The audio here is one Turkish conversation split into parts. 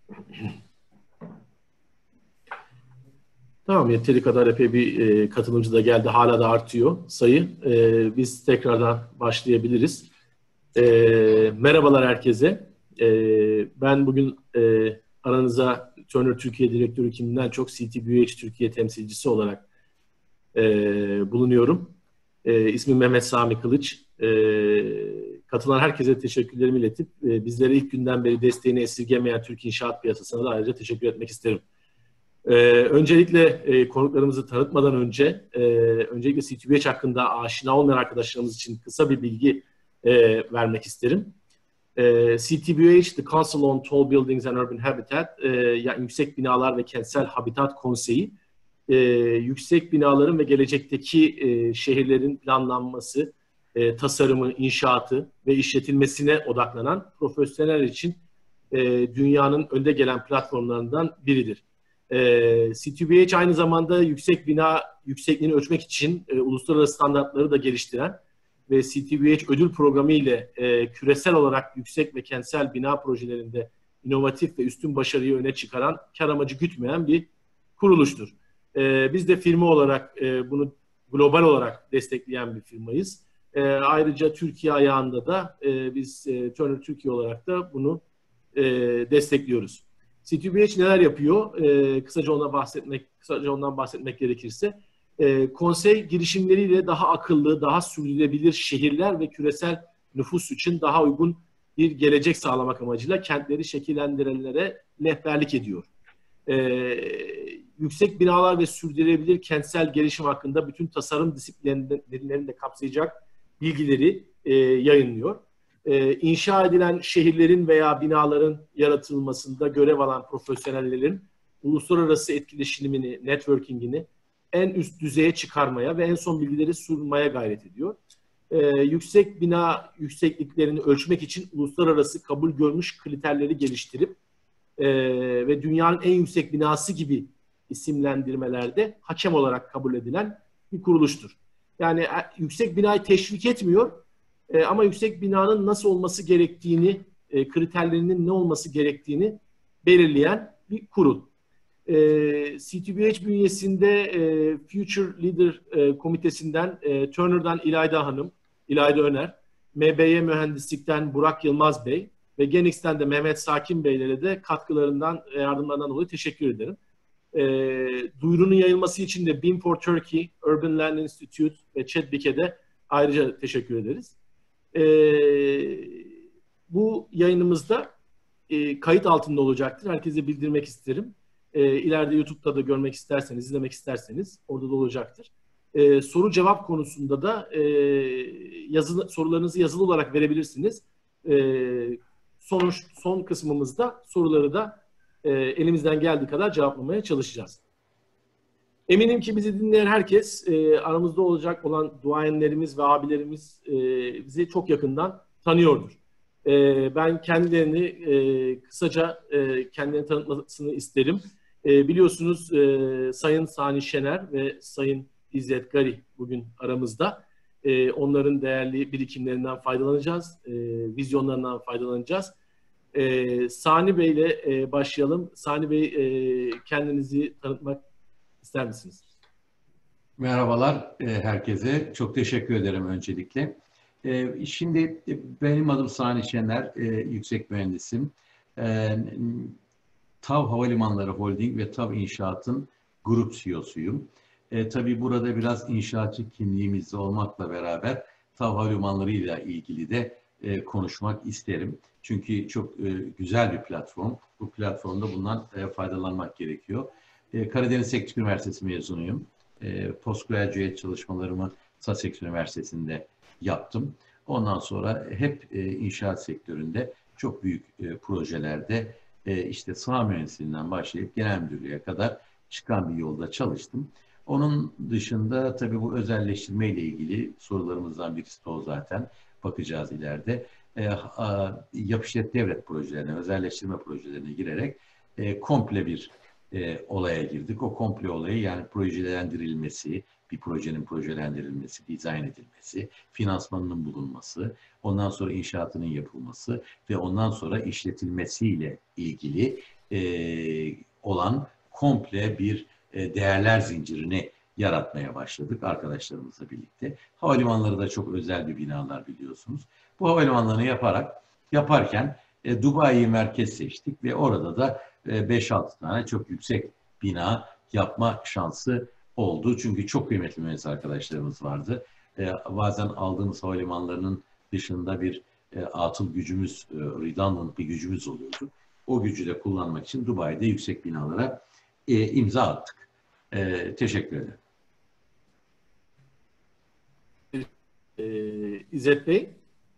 Tamam, yeteri kadar epey bir katılımcı da geldi. Hala da artıyor sayı. Biz tekrardan başlayabiliriz. Merhabalar herkese. Ben bugün aranıza Turner Türkiye Direktörü kimliğinden çok CTBUH Türkiye temsilcisi olarak bulunuyorum. İsmim Mehmet Sami Kılıç. Katılan herkese teşekkürlerimi iletip bizlere ilk günden beri desteğini esirgemeyen Türk inşaat piyasasına da ayrıca teşekkür etmek isterim. Öncelikle konuklarımızı tanıtmadan öncelikle CTBUH hakkında aşina olmayan arkadaşlarımız için kısa bir bilgi vermek isterim. CTBUH, The Council on Tall Buildings and Urban Habitat, yani Yüksek Binalar ve Kentsel Habitat Konseyi, yüksek binaların ve gelecekteki şehirlerin planlanması, tasarımı, inşaatı ve işletilmesine odaklanan profesyoneller için dünyanın önde gelen platformlarından biridir. CTBUH aynı zamanda yüksek bina yüksekliğini ölçmek için uluslararası standartları da geliştiren ve CTBUH ödül programı ile küresel olarak yüksek ve kentsel bina projelerinde inovatif ve üstün başarıyı öne çıkaran, kar amacı gütmeyen bir kuruluştur. Biz de firma olarak bunu global olarak destekleyen bir firmayız. Ayrıca Türkiye ayağında da biz Turner Türkiye olarak da bunu destekliyoruz. CTBUH neler yapıyor? Kısaca ondan bahsetmek gerekirse, konsey girişimleriyle daha akıllı, daha sürdürülebilir şehirler ve küresel nüfus için daha uygun bir gelecek sağlamak amacıyla kentleri şekillendirenlere rehberlik ediyor. Yüksek binalar ve sürdürülebilir kentsel gelişim hakkında bütün tasarım disiplinlerini de kapsayacak bilgileri yayınlıyor. İnşa edilen şehirlerin veya binaların yaratılmasında görev alan profesyonellerin uluslararası etkileşimini, networkingini en üst düzeye çıkarmaya ve en son bilgileri sunmaya gayret ediyor. Yüksek bina yüksekliklerini ölçmek için uluslararası kabul görmüş kriterleri geliştirip ve dünyanın en yüksek binası gibi isimlendirmelerde hakem olarak kabul edilen bir kuruluştur. Yani yüksek binayı teşvik etmiyor ama yüksek binanın nasıl olması gerektiğini, kriterlerinin ne olması gerektiğini belirleyen bir kurul. CTBUH bünyesinde Future Leader Komitesi'nden Turner'dan İlayda Öner, MBY Mühendislik'ten Burak Yılmaz Bey ve Genix'ten de Mehmet Sakin Beylere de katkılarından ve yardımlarından dolayı teşekkür ederim. Duyurunun yayılması için de BIM for Turkey, Urban Land Institute ve Chatbik'e de ayrıca teşekkür ederiz. Bu yayınımızda kayıt altında olacaktır. Herkese bildirmek isterim. İleride YouTube'da da görmek isterseniz, izlemek isterseniz orada da olacaktır. Soru cevap konusunda da sorularınızı yazılı olarak verebilirsiniz. Son kısmımızda soruları da elimizden geldiği kadar cevaplamaya çalışacağız. Eminim ki bizi dinleyen herkes aramızda olacak olan duayenlerimiz ve abilerimiz bizi çok yakından tanıyordur. Ben kendilerini kısaca kendilerini tanıtmasını isterim. Biliyorsunuz Sayın Sani Şener ve Sayın İzzet Gari bugün aramızda. Onların değerli birikimlerinden faydalanacağız, vizyonlarından faydalanacağız. Sani Bey ile başlayalım. Sani Bey, kendinizi tanıtmak ister misiniz? Merhabalar herkese. Çok teşekkür ederim öncelikle. Şimdi benim adım Sani Şener, yüksek mühendisim. TAV Havalimanları Holding ve TAV İnşaat'ın grup CEO'suyum. Tabii burada biraz inşaatçı kimliğimizde olmakla beraber TAV Havalimanları ile ilgili de konuşmak isterim. Çünkü çok güzel bir platform. Bu platformda bundan faydalanmak gerekiyor. Karadeniz Teknik Üniversitesi mezunuyum. Postgraduate çalışmalarımı Sussex Üniversitesi'nde yaptım. Ondan sonra hep inşaat sektöründe çok büyük projelerde işte saha mühendisliğinden başlayıp genel müdürlüğe kadar çıkan bir yolda çalıştım. Onun dışında tabii bu özelleştirme ile ilgili sorularımızdan birisi de o zaten. Bakacağız ileride. Yapı devlet projelerine, özelleştirme projelerine girerek komple bir olaya girdik. O komple olayı, yani projelendirilmesi, bir projenin projelendirilmesi, dizayn edilmesi, finansmanının bulunması, ondan sonra inşaatının yapılması ve ondan sonra işletilmesiyle ilgili olan komple bir değerler zincirini yaratmaya başladık arkadaşlarımızla birlikte. Havalimanları da çok özel bir binalar biliyorsunuz. Bu havalimanlarını yaparken Dubai'yi merkez seçtik ve orada da 5-6 tane çok yüksek bina yapma şansı oldu. Çünkü çok kıymetli mühendis arkadaşlarımız vardı. Bazen aldığımız havalimanlarının dışında bir atıl gücümüz, redundant bir gücümüz oluyordu. O gücü de kullanmak için Dubai'de yüksek binalara imza attık. Teşekkür ederim. İzzet Bey.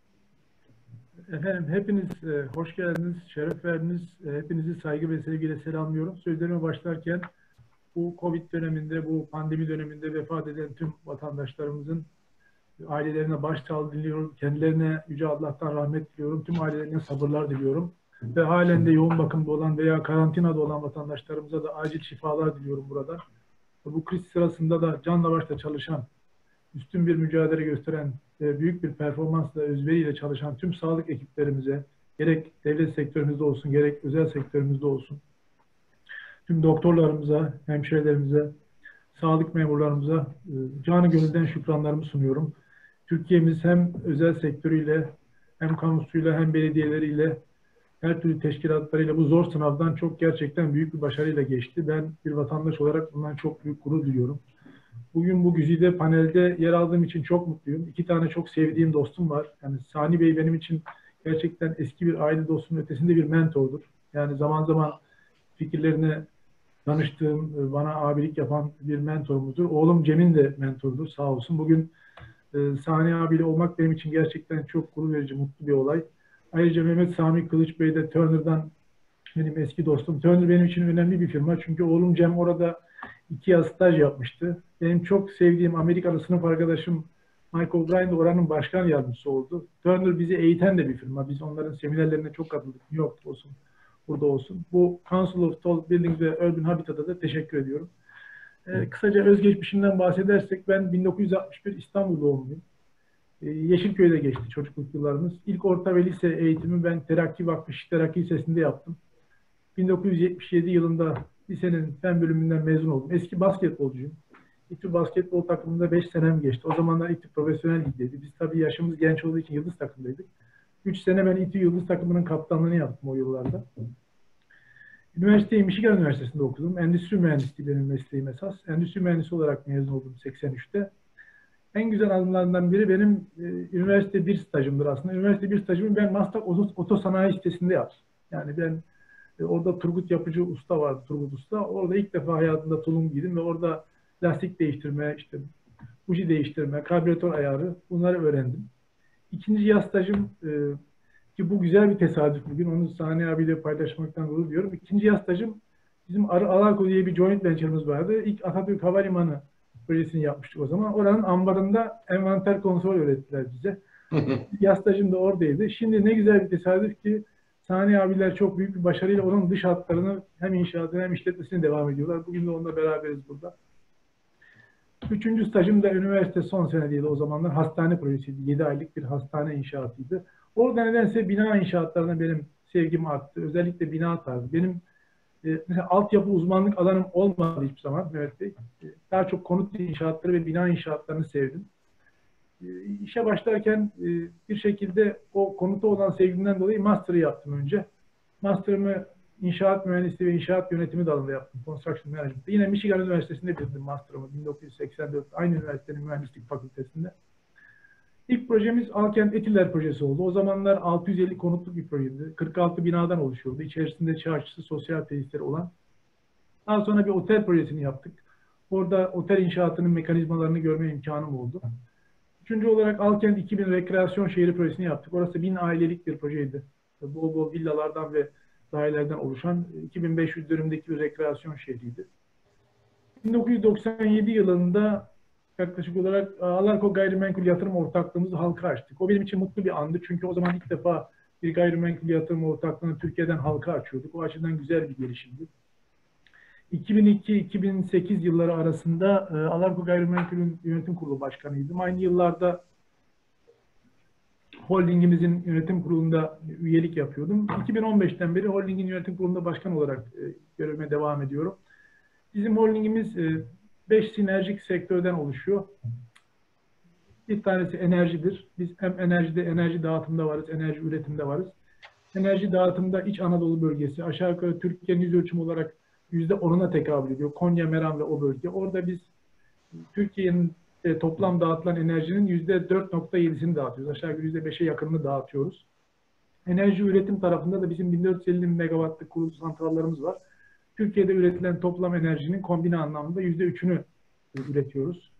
Efendim hepiniz hoş geldiniz, şeref verdiniz. Hepinizi saygı ve sevgiyle selamlıyorum. Sözlerime başlarken bu Covid döneminde, bu pandemi döneminde vefat eden tüm vatandaşlarımızın ailelerine başsağlığı diliyorum. Kendilerine Yüce Allah'tan rahmet diliyorum. Tüm ailelerine sabırlar diliyorum. Ve halen de yoğun bakımda olan veya karantinada olan vatandaşlarımıza da acil şifalar diliyorum burada. Bu kriz sırasında da canla başla çalışan, üstün bir mücadele gösteren, büyük bir performansla, özveriyle çalışan tüm sağlık ekiplerimize, gerek devlet sektörümüzde olsun, gerek özel sektörümüzde olsun, tüm doktorlarımıza, hemşirelerimize, sağlık memurlarımıza canı gönülden şükranlarımı sunuyorum. Türkiye'miz hem özel sektörüyle, hem kamusuyla, hem belediyeleriyle, her türlü teşkilatlarıyla bu zor sınavdan çok gerçekten büyük bir başarıyla geçti. Ben bir vatandaş olarak bundan çok büyük gurur duyuyorum. Bugün bu güzide panelde yer aldığım için çok mutluyum. 2 tane çok sevdiğim dostum var. Yani Sani Bey benim için gerçekten eski bir aile dostumun ötesinde bir mentordur. Yani zaman zaman fikirlerine danıştığım, bana abilik yapan bir mentorumuzdur. Oğlum Cem'in de mentorudur sağ olsun. Bugün Sani abiyle olmak benim için gerçekten çok gurur verici, mutlu bir olay. Ayrıca Mehmet Sami Kılıç Bey de Turner'dan benim eski dostum. Turner benim için önemli bir firma. Çünkü oğlum Cem orada 2 yıl staj yapmıştı. Benim çok sevdiğim Amerikalı sınıf arkadaşım Michael O'Brien de oranın başkan yardımcısı oldu. Turner bizi eğiten de bir firma. Biz onların seminerlerine çok katıldık. New York'ta olsun, burada olsun. Bu Council of Tall Buildings ve Urban Habitat'a da teşekkür ediyorum. Kısaca özgeçmişimden bahsedersek ben 1961 İstanbul doğumluyum. Yeşilköy'de geçti çocukluk yıllarımız. İlk orta ve lise eğitimi ben Terakki Vakfı Terakki Lisesi'nde yaptım. 1977 yılında lisenin fen bölümünden mezun oldum. Eski basketbolcuyum. İTÜ basketbol takımında 5 senem geçti. O zamanlar İTÜ profesyonel ligdeydi. Biz tabii yaşımız genç olduğu için yıldız takımdaydık. 3 sene ben İTÜ yıldız takımının kaptanlığını yaptım o yıllarda. Üniversiteyi Michigan Üniversitesi'nde okudum. Endüstri mühendisliği benim mesleğim esas. Endüstri mühendisi olarak mezun oldum 83'te. En güzel anılarından biri benim üniversite 1 stajımdır aslında. Üniversite 1 stajımı ben Maslak Otosanayi sitesinde yaptım. Yani ben orada Turgut Yapıcı Usta vardı, Turgut Usta. Orada ilk defa hayatımda tulum giydim ve orada lastik değiştirme, işte buji değiştirme, karbüratör ayarı bunları öğrendim. İkinci yaz stajım ki bu güzel bir tesadüf bugün. Onu Sani abiyle paylaşmaktan gurur duyuyorum. İkinci yaz stajım bizim Alarko diye bir joint venture'ımız vardı. İlk Atatürk Havalimanı projesini yapmıştık o zaman. Oranın ambarında envanter kontrol öğrettiler bize. Yaz stajım da oradaydı. Şimdi ne güzel bir tesadüf ki Sani abiler çok büyük bir başarıyla onun dış hatlarını hem inşaatını hem işletmesini devam ediyorlar. Bugün de onunla beraberiz burada. Üçüncü stajım da üniversite son senedeydi o zamanlar. Hastane projesiydi. 7 aylık bir hastane inşaatıydı. Orada nedense bina inşaatlarına benim sevgim arttı. Özellikle bina tarzı. Benim mesela altyapı uzmanlık alanım olmadı hiçbir zaman Mehmet Bey. Daha çok konut inşaatları ve bina inşaatlarını sevdim. İşe başlarken bir şekilde o konuta olan sevgimden dolayı master'ı yaptım önce. Master'ımı inşaat mühendisliği ve inşaat yönetimi dalında yaptım. Construction Management'ta. Yine Michigan Üniversitesi'nde bitirdim master'ımı 1984. Aynı üniversitenin mühendislik fakültesinde. İlk projemiz Alkent Etiler projesi oldu. O zamanlar 650 konutluk bir projeydi. 46 binadan oluşuyordu. İçerisinde çarşısı, sosyal tesisleri olan. Daha sonra bir otel projesini yaptık. Orada otel inşaatının mekanizmalarını görme imkanım oldu. Üçüncü olarak Alkent 2000 rekreasyon şehri projesini yaptık. Orası 1000 ailelik bir projeydi. Bol bol villalardan ve dairelerden oluşan 2500 dönümdeki bir rekreasyon şehriydi. 1997 yılında yaklaşık olarak Alarko Gayrimenkul Yatırım Ortaklığımızı halka açtık. O benim için mutlu bir andı. Çünkü o zaman ilk defa bir gayrimenkul yatırım ortaklığını Türkiye'den halka açıyorduk. O açıdan güzel bir gelişimdi. 2002-2008 yılları arasında Alarko Gayrimenkul'ün yönetim kurulu başkanıydım. Aynı yıllarda holdingimizin yönetim kurulunda üyelik yapıyordum. 2015'ten beri holdingin yönetim kurulunda başkan olarak görevime devam ediyorum. Bizim holdingimiz 5 sinerjik sektörden oluşuyor. Bir tanesi enerjidir. Biz hem enerji dağıtımda varız, enerji üretimde varız. Enerji dağıtımda İç Anadolu bölgesi, aşağı yukarı Türkiye'nin yüz ölçümü olarak %10'una tekabül ediyor. Konya, Meram ve o bölge. Orada biz Türkiye'nin toplam dağıtılan enerjinin %4.7'sini dağıtıyoruz. Aşağı yukarı %5'e yakınını dağıtıyoruz. Enerji üretim tarafında da bizim 1450 megawattlık kurulu santrallarımız var. Türkiye'de üretilen toplam enerjinin kombine anlamda %3'ünü üretiyoruz.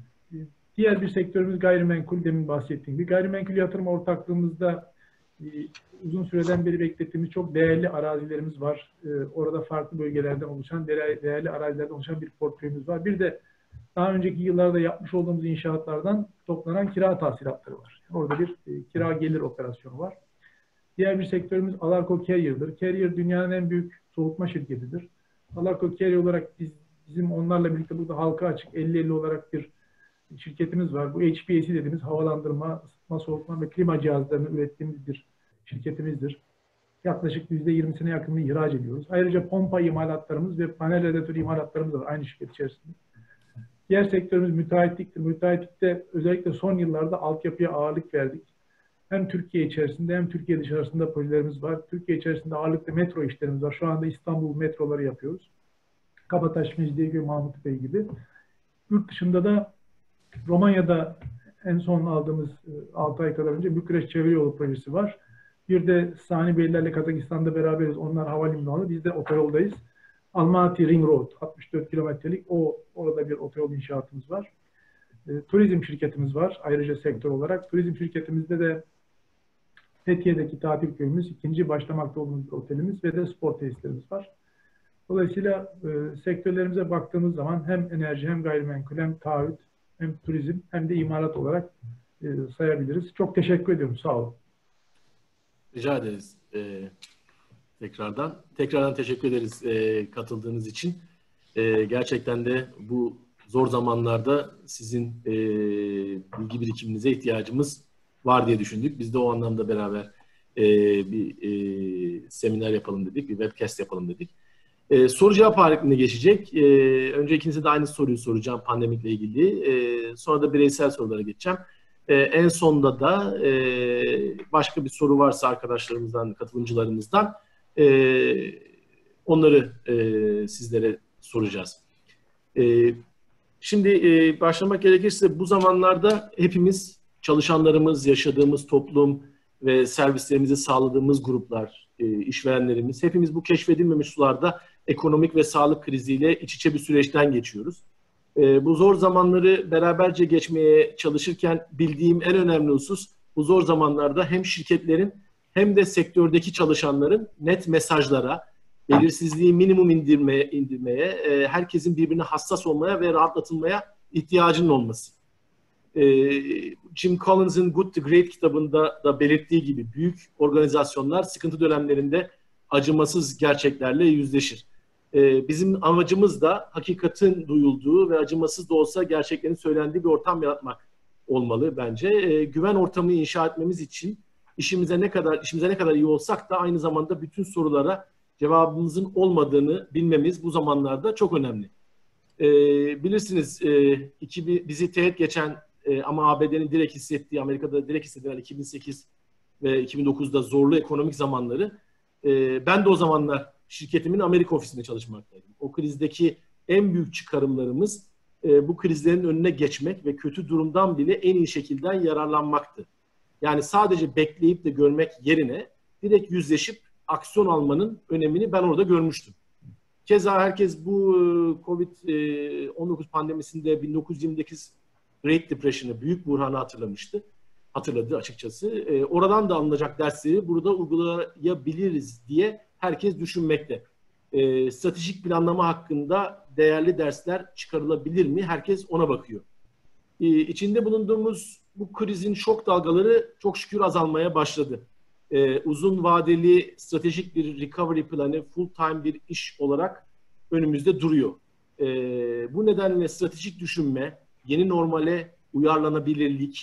Diğer bir sektörümüz gayrimenkul, demin bahsettiğim gibi. Gayrimenkul yatırım ortaklığımızda uzun süreden beri beklettiğimiz çok değerli arazilerimiz var. Orada farklı bölgelerden oluşan, değerli arazilerden oluşan bir portföyümüz var. Bir de daha önceki yıllarda yapmış olduğumuz inşaatlardan toplanan kira tahsilatları var. Orada bir kira gelir operasyonu var. Diğer bir sektörümüz Alarko Carrier'dır. Carrier dünyanın en büyük soğutma şirketidir. Alarko Carrier olarak bizim onlarla birlikte burada halka açık 50-50 olarak bir şirketimiz var. Bu HVAC dediğimiz havalandırma, ısıtma, soğutma ve klima cihazlarını ürettiğimiz bir şirketimizdir. Yaklaşık %20'sine yakınını ihraç ediyoruz. Ayrıca pompa imalatlarımız ve panel radyatörü imalatlarımız var aynı şirket içerisinde. Diğer sektörümüz müteahhitliktir. Müteahhitlikte özellikle son yıllarda altyapıya ağırlık verdik. Hem Türkiye içerisinde hem Türkiye dışarısında projelerimiz var. Türkiye içerisinde ağırlıklı metro işlerimiz var. Şu anda İstanbul metroları yapıyoruz. Kabataş, Mecidiyeköy, Mahmutbey gibi. Yurt dışında da Romanya'da en son aldığımız 6 ay kadar önce Bükreş Çevre Yolu projesi var. Bir de Sani Beylerle Kazakistan'da beraberiz. Onlar havalimanı, biz de otoyoldayız. Almaty Ring Road 64 kilometrelik orada bir otoyol inşaatımız var. Turizm şirketimiz var ayrıca sektör olarak. Turizm şirketimizde de Fethiye'deki tatil köyümüz, ikinci başlamakta olduğumuz bir otelimiz ve de spor tesislerimiz var. Dolayısıyla sektörlerimize baktığımız zaman hem enerji hem gayrimenkul hem taahhüt hem turizm hem de imalat olarak sayabiliriz. Çok teşekkür ediyorum. Sağ olun. Rica ederiz. Tekrardan teşekkür ederiz katıldığınız için. Gerçekten de bu zor zamanlarda sizin bilgi birikiminize ihtiyacımız var diye düşündük. Biz de o anlamda beraber bir seminer yapalım dedik, bir webcast yapalım dedik. Soru cevap halinde geçecek. Önce ikinize de aynı soruyu soracağım pandemikle ilgili. Sonra da bireysel sorulara geçeceğim. En sonda da başka bir soru varsa arkadaşlarımızdan, katılımcılarımızdan onları sizlere soracağız. Şimdi başlamak gerekirse bu zamanlarda hepimiz çalışanlarımız, yaşadığımız toplum ve servislerimizi sağladığımız gruplar, işverenlerimiz hepimiz bu keşfedilmemiş sularda ekonomik ve sağlık kriziyle iç içe bir süreçten geçiyoruz. Bu zor zamanları beraberce geçmeye çalışırken bildiğim en önemli husus bu zor zamanlarda hem şirketlerin hem de sektördeki çalışanların net mesajlara, belirsizliği minimum indirmeye, herkesin birbirine hassas olmaya ve rahatlatılmaya ihtiyacının olması. Jim Collins'ın Good to Great kitabında da belirttiği gibi büyük organizasyonlar sıkıntı dönemlerinde acımasız gerçeklerle yüzleşir. Bizim amacımız da hakikatin duyulduğu ve acımasız da olsa gerçeklerin söylendiği bir ortam yaratmak olmalı bence. Güven ortamı inşa etmemiz için işimize ne kadar iyi olsak da aynı zamanda bütün sorulara cevabımızın olmadığını bilmemiz bu zamanlarda çok önemli. Bilirsiniz bizi teğet geçen ama ABD'nin direkt hissettiği, Amerika'da direkt hissedilen 2008 ve 2009'da zorlu ekonomik zamanları. Ben de o zamanlar şirketimin Amerika ofisinde çalışmaktaydım. O krizdeki en büyük çıkarımlarımız bu krizlerin önüne geçmek ve kötü durumdan bile en iyi şekilde yararlanmaktı. Yani sadece bekleyip de görmek yerine direkt yüzleşip aksiyon almanın önemini ben orada görmüştüm. Keza herkes bu Covid-19 pandemisinde 1920'deki Great Depression'ı, büyük buhranı hatırladı açıkçası. Oradan da alınacak dersleri burada uygulayabiliriz diye herkes düşünmekte. Stratejik planlama hakkında değerli dersler çıkarılabilir mi? Herkes ona bakıyor. İçinde bulunduğumuz bu krizin şok dalgaları çok şükür azalmaya başladı. Uzun vadeli stratejik bir recovery planı, full time bir iş olarak önümüzde duruyor. Bu nedenle stratejik düşünme, yeni normale uyarlanabilirlik,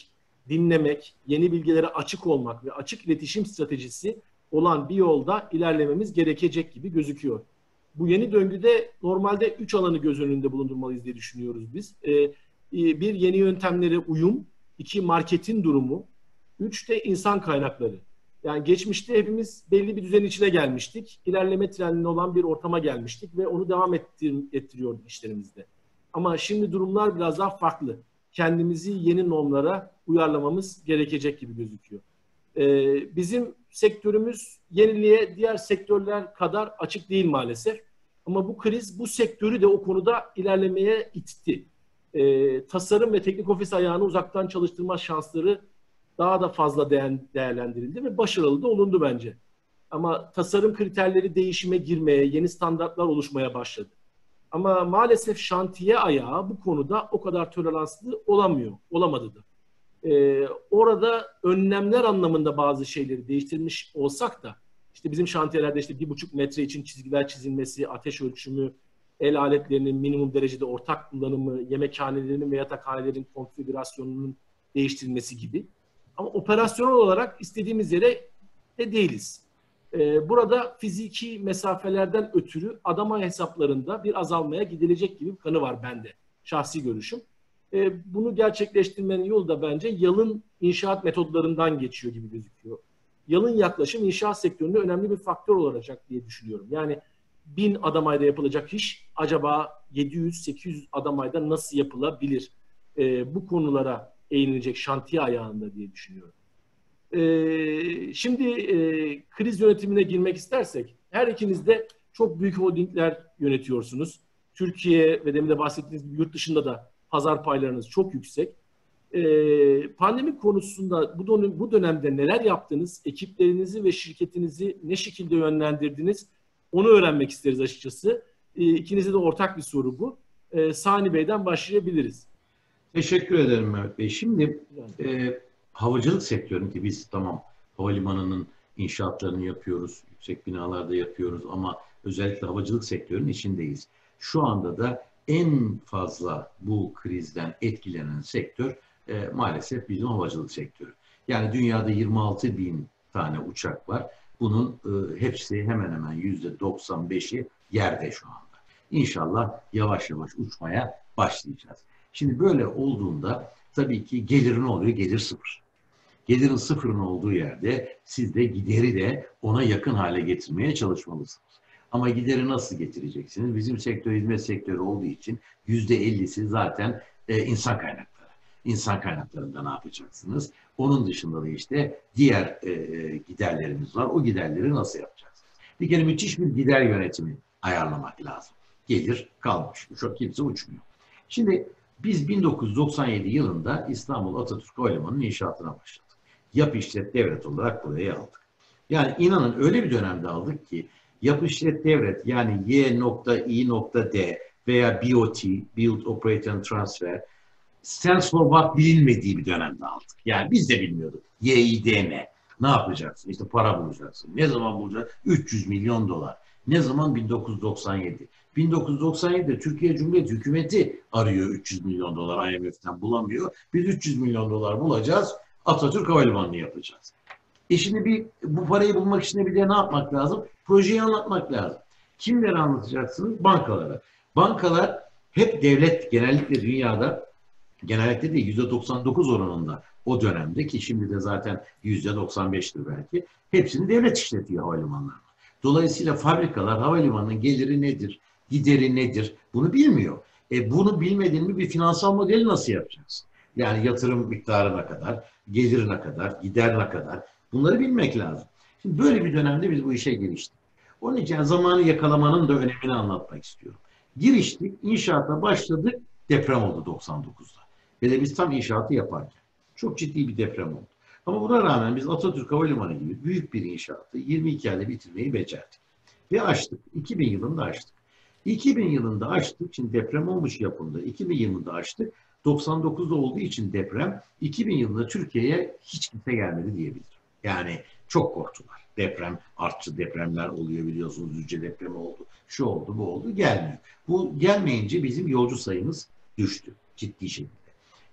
dinlemek, yeni bilgilere açık olmak ve açık iletişim stratejisi olan bir yolda ilerlememiz gerekecek gibi gözüküyor. Bu yeni döngüde normalde 3 alanı göz önünde bulundurmalıyız diye düşünüyoruz biz. Bir, yeni yöntemlere uyum. 2, marketin durumu. 3 de insan kaynakları. Yani geçmişte hepimiz belli bir düzenin içine gelmiştik. İlerleme trendinde olan bir ortama gelmiştik ve onu devam ettiriyorduk işlerimizde. Ama şimdi durumlar biraz daha farklı. Kendimizi yeni normlara uyarlamamız gerekecek gibi gözüküyor. Bizim sektörümüz yeniliğe diğer sektörler kadar açık değil maalesef. Ama bu kriz bu sektörü de o konuda ilerlemeye itti. Tasarım ve teknik ofis ayağını uzaktan çalıştırma şansları daha da fazla değerlendirildi ve başarılı da olundu bence. Ama tasarım kriterleri değişime girmeye, yeni standartlar oluşmaya başladı. Ama maalesef şantiye ayağı bu konuda o kadar toleranslı olamadı da. Orada önlemler anlamında bazı şeyleri değiştirmiş olsak da, işte bizim şantiyelerde işte 1,5 metre için çizgiler çizilmesi, ateş ölçümü, el aletlerinin minimum derecede ortak kullanımı, yemekhanelerinin ve yatakhanelerin konfigürasyonunun değiştirilmesi gibi. Ama operasyonel olarak istediğimiz yere de değiliz. Burada fiziki mesafelerden ötürü adama hesaplarında bir azalmaya gidilecek gibi bir kanı var bende. Şahsi görüşüm. Bunu gerçekleştirmenin yolu da bence yalın inşaat metodlarından geçiyor gibi gözüküyor. Yalın yaklaşım inşaat sektöründe önemli bir faktör olacak diye düşünüyorum. Yani 1000 adam ayda yapılacak iş acaba 700-800 adam ayda nasıl yapılabilir? Bu konulara eğilecek şantiye ayağında diye düşünüyorum. Şimdi kriz yönetimine girmek istersek, her ikiniz de çok büyük holdingler yönetiyorsunuz. Türkiye ve demin de bahsettiğiniz gibi yurt dışında da pazar paylarınız çok yüksek. Pandemi konusunda bu dönemde neler yaptınız? Ekiplerinizi ve şirketinizi ne şekilde yönlendirdiniz? Onu öğrenmek isteriz açıkçası. İkinize de ortak bir soru bu. Sani Bey'den başlayabiliriz. Teşekkür ederim Mehmet Bey. Şimdi havacılık sektörünün ki biz tamam havalimanının inşaatlarını yapıyoruz, yüksek binalarda yapıyoruz ama özellikle havacılık sektörünün içindeyiz. Şu anda da en fazla bu krizden etkilenen sektör maalesef bizim havacılık sektörü. Yani dünyada 26 bin tane uçak var. Bunun hepsi hemen hemen %95'i yerde şu anda. İnşallah yavaş yavaş uçmaya başlayacağız. Şimdi böyle olduğunda tabii ki gelir ne oluyor? Gelir sıfır. Gelirin sıfırın olduğu yerde siz de gideri de ona yakın hale getirmeye çalışmalısınız. Ama gideri nasıl getireceksiniz? Bizim sektör hizmet sektörü olduğu için %50'si zaten insan kaynakları. İnsan kaynaklarında ne yapacaksınız? Onun dışında da işte diğer giderlerimiz var. O giderleri nasıl yapacaksınız? Bir kere müthiş bir gider yönetimi ayarlamak lazım. Gelir kalmış. Çok kimse uçmuyor. Şimdi biz 1997 yılında İstanbul Atatürk Havalimanı'nın inşaatına başladık. Yap işlet devlet olarak buraya aldık. Yani inanın öyle bir dönemde aldık ki yap işlet devlet yani Y.I.D veya BOT, Build, Operate and Transfer stands for what bilinmediği bir dönemde aldık. Yani biz de bilmiyorduk. YİD ne? Ne yapacaksın? İşte para bulacaksın. Ne zaman bulacaksın? 300 milyon dolar. Ne zaman? 1997. 1997'de Türkiye Cumhuriyeti hükümeti arıyor 300 milyon dolar IMF'den bulamıyor. Biz 300 milyon dolar bulacağız. Atatürk Havalimanı'nı yapacağız. Şimdi bu parayı bulmak için bir de ne yapmak lazım? Projeyi anlatmak lazım. Kimlere anlatacaksınız? Bankalara. Bankalar hep devlet genellikle dünyada genellikle de %99 oranında o dönemde ki şimdi de zaten %95'tir belki. Hepsini devlet işletiyor havalimanlarına. Dolayısıyla fabrikalar havalimanının geliri nedir, gideri nedir bunu bilmiyor. Bunu bilmediğin mi bir finansal modeli nasıl yapacaksın? Yani yatırım miktarına kadar, gelirine kadar, giderine kadar bunları bilmek lazım. Şimdi böyle bir dönemde biz bu işe giriştik. Onun için zamanı yakalamanın da önemini anlatmak istiyorum. Giriştik, inşaata başladık, deprem oldu 99'da. Ve de biz tam inşaatı yaparken. Çok ciddi bir deprem oldu. Ama buna rağmen biz Atatürk Havalimanı gibi büyük bir inşaatı 22 ayda bitirmeyi becerdik. Ve açtık. 2000 yılında açtık. 2000 yılında açtık. Şimdi deprem olmuş yapımda. 2000 yılında açtık. 99'da olduğu için deprem 2000 yılında Türkiye'ye hiç kimse gelmedi diyebilirim. Yani çok korktular. Deprem, artçı depremler oluyor biliyorsunuz. Düzce depremi oldu. Şu oldu, bu oldu. Gelmiyor. Bu gelmeyince bizim yolcu sayımız düştü ciddi şekilde.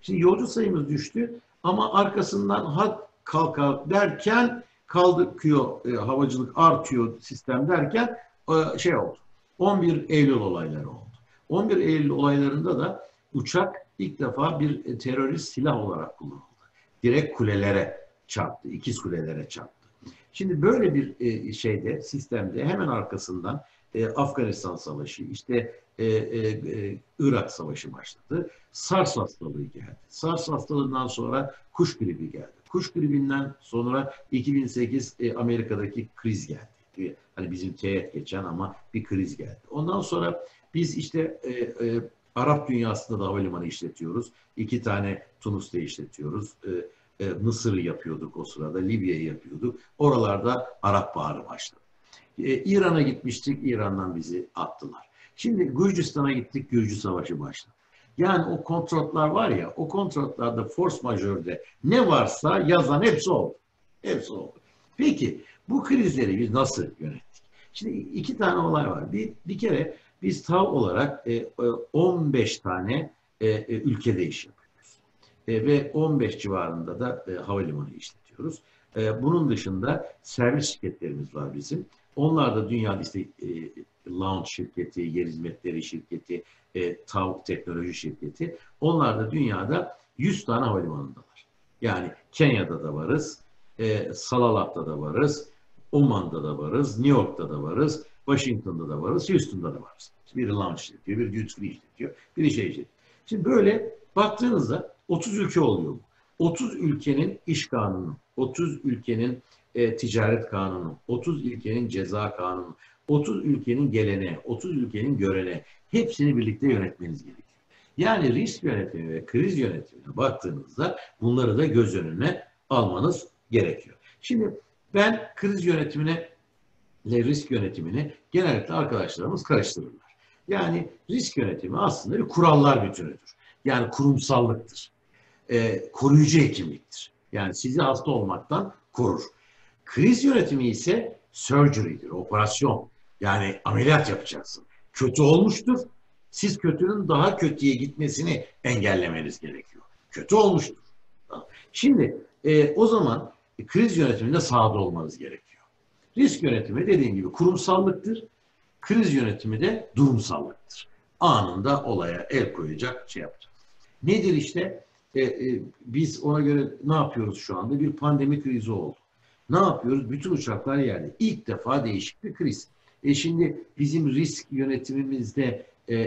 Şimdi yolcu sayımız düştü ama arkasından hat kalkar derken kalkıyor, havacılık artıyor sistem derken şey oldu. 11 Eylül olayları oldu. 11 Eylül olaylarında da uçak ilk defa bir terörist silah olarak kullanıldı. Direkt kulelere çarptı, ikiz kulelere çarptı. Şimdi böyle bir şeyde, sistemde hemen arkasından Afganistan Savaşı, işte Irak Savaşı başladı. SARS hastalığı geldi. SARS hastalığından sonra kuş gribi geldi. Kuş gribinden sonra 2008 Amerika'daki kriz geldi. Hani bizim teğet geçen ama bir kriz geldi. Ondan sonra biz işte Arap dünyasında da havalimanı işletiyoruz. 2 tane Tunus'ta işletiyoruz. Mısır'ı yapıyorduk o sırada, Libya'yı yapıyorduk. Oralarda Arap Baharı başladı. İran'a gitmiştik, İran'dan bizi attılar. Şimdi Gürcistan'a gittik, Gürcü Savaşı başladı. Yani o kontratlar var ya, o kontratlarda force majeure'de ne varsa yazan hepsi oldu. Hepsi oldu. Peki bu krizleri biz nasıl yönettik? Şimdi 2 tane olay var. Bir kere biz TAV olarak 15 tane ülkede iş yapıyoruz. Ve 15 civarında da havalimanı işletiyoruz. Bunun dışında servis şirketlerimiz var bizim. Onlar da dünyada işte launch şirketi, yer hizmetleri şirketi, TAV teknoloji şirketi. Onlar da dünyada 100 tane havalimanındalar. Yani Kenya'da da varız, Salalat'ta da varız, Oman'da da varız, New York'ta da varız, Washington'da da varız, Houston'da da varız. Biri launch işletiyor, biri duty free işletiyor, biri şey işletiyor. Şimdi böyle baktığınızda 30 ülke oluyor bu. 30 ülkenin iş kanunu, 30 ülkenin ticaret kanunu, 30 ülkenin ceza kanunu, 30 ülkenin geleneği, 30 ülkenin göreneği, hepsini birlikte yönetmeniz gerekiyor. Yani risk yönetimi ve kriz yönetimine baktığınızda bunları da göz önüne almanız gerekiyor. Şimdi ben kriz yönetimine ile risk yönetimini genellikle arkadaşlarımız karıştırırlar. Yani risk yönetimi aslında bir kurallar bütünüdür. Yani kurumsallıktır. Koruyucu hekimliktir. Yani sizi hasta olmaktan korur. Kriz yönetimi ise surgery'dir, operasyon. Yani ameliyat yapacaksın. Kötü olmuştur. Siz kötünün daha kötüye gitmesini engellemeniz gerekiyor. Kötü olmuştur. Şimdi o zaman kriz yönetiminde sahada olmanız gerekiyor. Risk yönetimi dediğim gibi kurumsallıktır. Kriz yönetimi de durumsallıktır. Anında olaya el koyacak şey yapacağız. Nedir işte? Biz ona göre ne yapıyoruz şu anda? Bir pandemi krizi oldu. Ne yapıyoruz? Bütün uçaklar yerde. İlk defa değişik bir kriz. Şimdi bizim risk yönetimimizde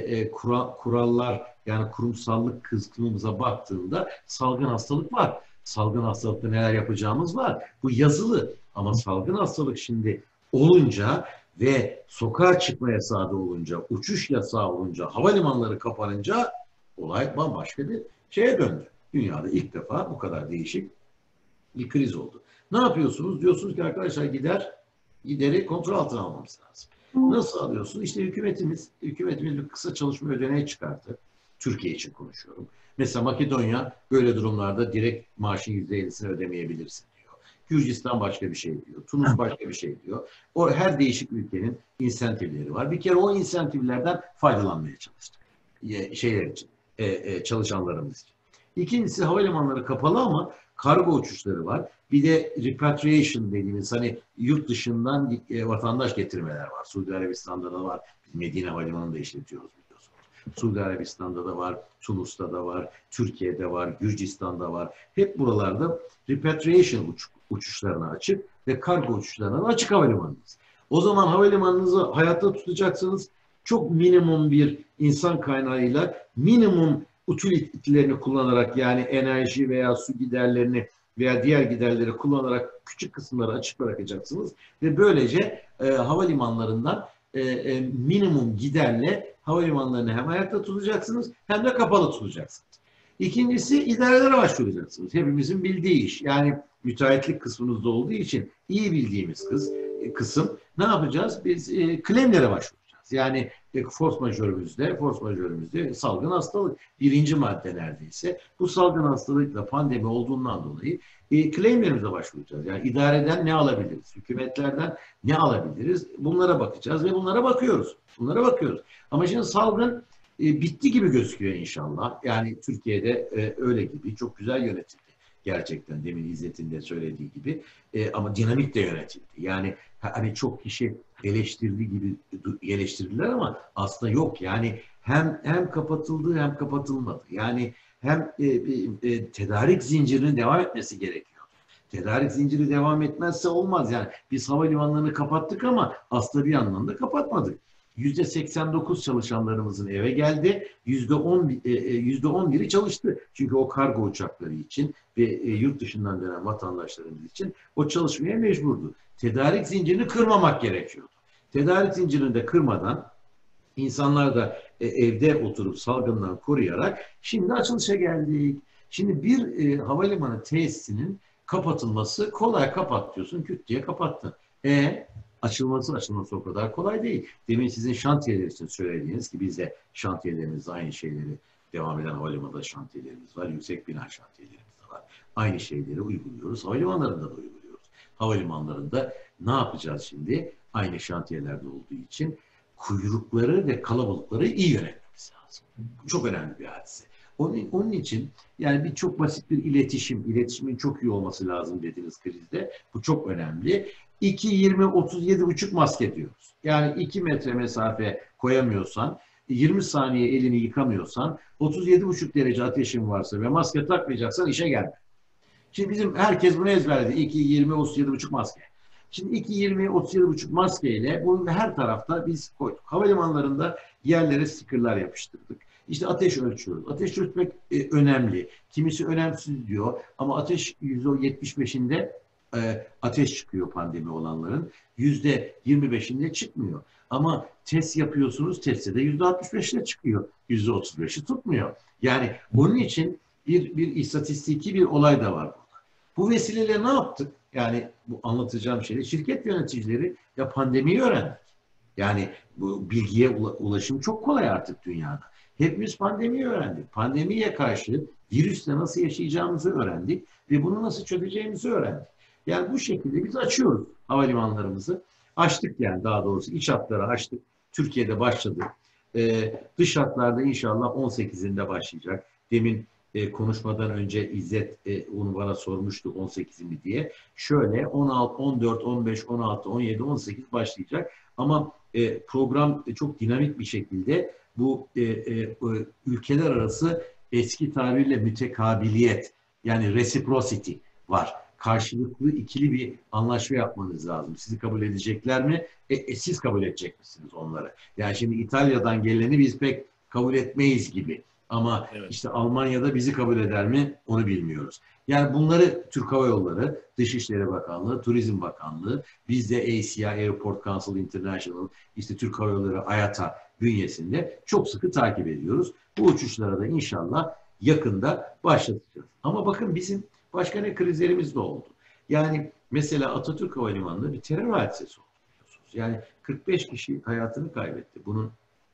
kurallar yani kurumsallık kısmımıza baktığında salgın hastalık var. Salgın hastalıkta neler yapacağımız var. Bu yazılı ama salgın hastalık şimdi olunca ve sokağa çıkma yasağı da olunca, uçuş yasağı olunca, havalimanları kapanınca olay bambaşka bir şeye döndü. Dünyada ilk defa bu kadar değişik bir kriz oldu. Ne yapıyorsunuz? Diyorsunuz ki arkadaşlar gideri kontrol altına almamız lazım. Nasıl alıyorsunuz? İşte hükümetimiz bir kısa çalışma ödeneği çıkarttı. Türkiye için konuşuyorum. Mesela Makedonya böyle durumlarda direkt maaşın %50'sini ödemeyebilirsin diyor. Gürcistan başka bir şey diyor. Tunus başka bir şey diyor. O her değişik ülkenin insentifleri var. Bir kere o insentiflerden faydalanmaya çalıştık. Şeyler için, çalışanlarımız için. İkincisi havalimanları kapalı ama kargo uçuşları var. Bir de repatriation dediğimiz hani yurt dışından vatandaş getirmeler var. Suudi Arabistan'da da var. Biz Medine Havalimanı'nda işletiyoruz biliyorsunuz. Suudi Arabistan'da da var, Tunus'ta da var, Türkiye'de var, Gürcistan'da var. Hep buralarda repatriation uçuşlarına açık ve kargo uçuşlarına açık havalimanınız. O zaman havalimanınızı hayatta tutacaksınız. Çok minimum bir insan kaynağıyla minimum utilitlerini kullanarak yani enerji veya su giderlerini veya diğer giderleri kullanarak küçük kısımları açık bırakacaksınız ve böylece havalimanlarından minimum giderle havalimanlarını hem ayakta tutacaksınız hem de kapalı tutacaksınız. İkincisi idarelere başvuracaksınız. Hepimizin bildiği iş. Yani müteahhitlik kısmınızda olduğu için iyi bildiğimiz kısım ne yapacağız? Biz claimlere başvuracağız. Yani force majeure'ümüzde salgın hastalık. Birinci madde neredeyse. Bu salgın hastalıkla pandemi olduğundan dolayı claimlerimize başvuracağız. Yani idareden ne alabiliriz? Hükümetlerden ne alabiliriz? Bunlara bakacağız ve bunlara bakıyoruz. Ama şimdi salgın bitti gibi gözüküyor inşallah. Yani Türkiye'de öyle gibi çok güzel yönetildi. Gerçekten demin İzzet'in de söylediği gibi. Ama dinamik de yönetildi. Yani hani çok kişi eleştirdiği gibi eleştirdiler ama aslında yok. Yani hem kapatıldı hem kapatılmadı. Yani hem tedarik zincirinin devam etmesi gerekiyor. Tedarik zinciri devam etmezse olmaz. Yani biz havalimanlarını kapattık ama aslında bir yandan da kapatmadık. %89 çalışanlarımızın eve geldi. %11'i çalıştı. Çünkü o kargo uçakları için ve yurt dışından dönen vatandaşlarımız için o çalışmaya mecburdu. Tedarik zincirini kırmamak gerekiyordu. Tedarik zincirini de kırmadan İnsanlar da evde oturup salgından koruyarak şimdi açılışa geldik. Şimdi bir havalimanı tesisinin kapatılması kolay, kapat diyorsun, küt diye kapattın. Açılması o kadar kolay değil. Demin sizin şantiyeler için söylediğiniz ki biz de şantiyelerimizde aynı şeyleri, devam eden havalimanında şantiyelerimiz var, yüksek bina şantiyelerimiz de var. Aynı şeyleri uyguluyoruz, havalimanlarında da uyguluyoruz. Havalimanlarında ne yapacağız şimdi? Aynı şantiyelerde olduğu için kuyrukları ve kalabalıkları iyi yönetmemiz lazım. Bu çok önemli bir hadise. Onun için yani bir çok basit bir iletişimin çok iyi olması lazım dediğiniz krizde. Bu çok önemli. 2-20-37,5 maske diyoruz. Yani 2 metre mesafe koyamıyorsan, 20 saniye elini yıkamıyorsan, 37,5 derece ateşin varsa ve maske takmayacaksan işe gelme. Şimdi bizim herkes bunu ezberledi. 2-20-37,5 maske. Şimdi 2-20-37,5 maskeyle bunu her tarafta biz koyduk. Havalimanlarında yerlere stickerlar yapıştırdık. İşte ateş ölçüyoruz. Ateş ölçmek önemli. Kimisi önemsiz diyor ama ateş %75'inde ateş çıkıyor pandemi olanların. %25'inde çıkmıyor. Ama test yapıyorsunuz, testte de %65'le çıkıyor. %35'i tutmuyor. Yani bunun için bir istatistiki bir olay da var burada. Bu vesileyle ne yaptık? Yani bu anlatacağım şeyde şirket yöneticileri ya pandemiyi öğrendik. Yani bu bilgiye ulaşım çok kolay artık dünyada. Hepimiz pandemiyi öğrendik. Pandemiye karşı virüsle nasıl yaşayacağımızı öğrendik ve bunu nasıl çözeceğimizi öğrendik. Yani bu şekilde biz açıyoruz havalimanlarımızı. Açtık yani daha doğrusu iç hatları açtık. Türkiye'de başladı. Dış hatlarda inşallah 18'inde başlayacak. Demin konuşmadan önce İzzet onu bana sormuştu 18'i mi diye. Şöyle 16, 14, 15, 16, 17, 18 başlayacak. Ama program çok dinamik bir şekilde bu ülkeler arası eski tabirle mütekabiliyet yani reciprocity var. Karşılıklı ikili bir anlaşma yapmanız lazım. Sizi kabul edecekler mi? Siz kabul edecek misiniz onları? Yani şimdi İtalya'dan geleni biz pek kabul etmeyiz gibi. Ama evet, işte Almanya'da bizi kabul eder mi? Onu bilmiyoruz. Yani bunları Türk Hava Yolları, Dışişleri Bakanlığı, Turizm Bakanlığı, biz de ACI, Airport Council International, işte Türk Hava Yolları, IATA bünyesinde çok sıkı takip ediyoruz. Bu uçuşlara da inşallah yakında başlatacağız. Ama bakın bizim başka ne krizlerimiz de oldu. Yani mesela Atatürk Havalimanı'nda bir terör hadisesi oldu. Yani 45 kişi hayatını kaybetti. Bunun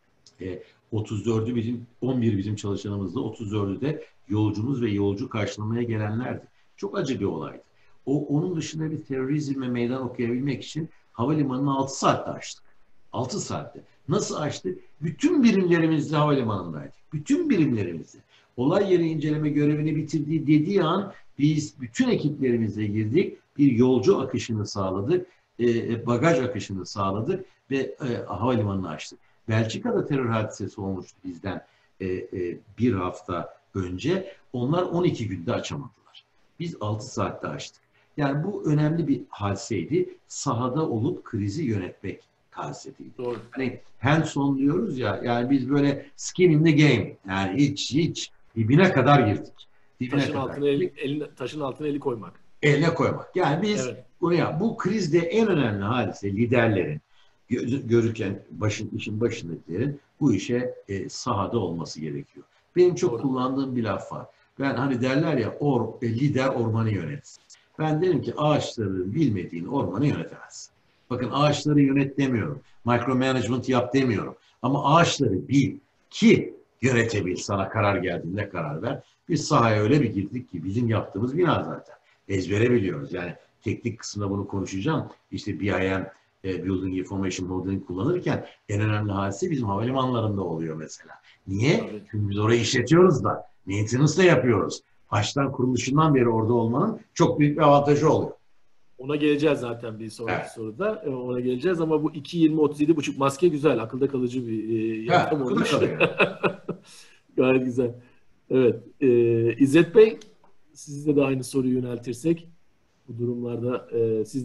34'ü bizim, 11 bizim çalışanımızda, 34'ü de yolcumuz ve yolcu karşılamaya gelenlerdi. Çok acı bir olaydı. Onun dışında bir terörizme meydan okuyabilmek için havalimanını 6 saatte açtık. 6 saatte. Nasıl açtık? Bütün birimlerimizle havalimanındaydık. Bütün birimlerimizle. Olay yeri inceleme görevini bitirdiği dediği an biz bütün ekiplerimizle girdik. Bir yolcu akışını sağladık. Bagaj akışını sağladık ve havalimanını açtık. Belçika'da terör hadisesi olmuştu bizden bir hafta önce. Onlar 12 günde açamadılar. Biz 6 saatte açtık. Yani bu önemli bir hadiseydi. Sahada olup krizi yönetmek hadiseydi. Doğru. Hani hands-on diyoruz ya, yani biz böyle skin in the game. Yani hiç dibine kadar girdik. Dibine taşın kadar altına girdik. taşın altına eli koymak. Eline koymak. Yani biz bunu bu krizde en önemli hadise liderlerin, görürken işin başındakilerin bu işe sahada olması gerekiyor. Benim çok kullandığım bir laf var. Ben hani derler ya lider ormanı yönetsin. Ben derim ki ağaçların bilmediğin ormanı yönetemezsin. Bakın ağaçları yönet demiyorum. Micromanagement yap demiyorum. Ama ağaçları bil ki yönetebil. Sana karar geldiğinde karar ver. Biz sahaya öyle bir girdik ki bizim yaptığımız bina zaten. Ezbere biliyoruz. Yani teknik kısmında bunu konuşacağım. İşte BIM, Building Information Modeling kullanırken en önemli hadise bizim havalimanlarında oluyor mesela. Niye? Tabii. Çünkü biz orayı işletiyoruz da, maintenance da yapıyoruz. Baştan kuruluşundan beri orada olmanın çok büyük bir avantajı oluyor. Ona geleceğiz zaten bir sonraki Evet. soruda. Ona geleceğiz ama bu 2.20-37.5 maske güzel. Akılda kalıcı bir yöntem akılda olmuş. kalıyor. Gayet güzel. Evet. İzzet Bey, size de aynı soruyu yöneltirsek bu durumlarda siz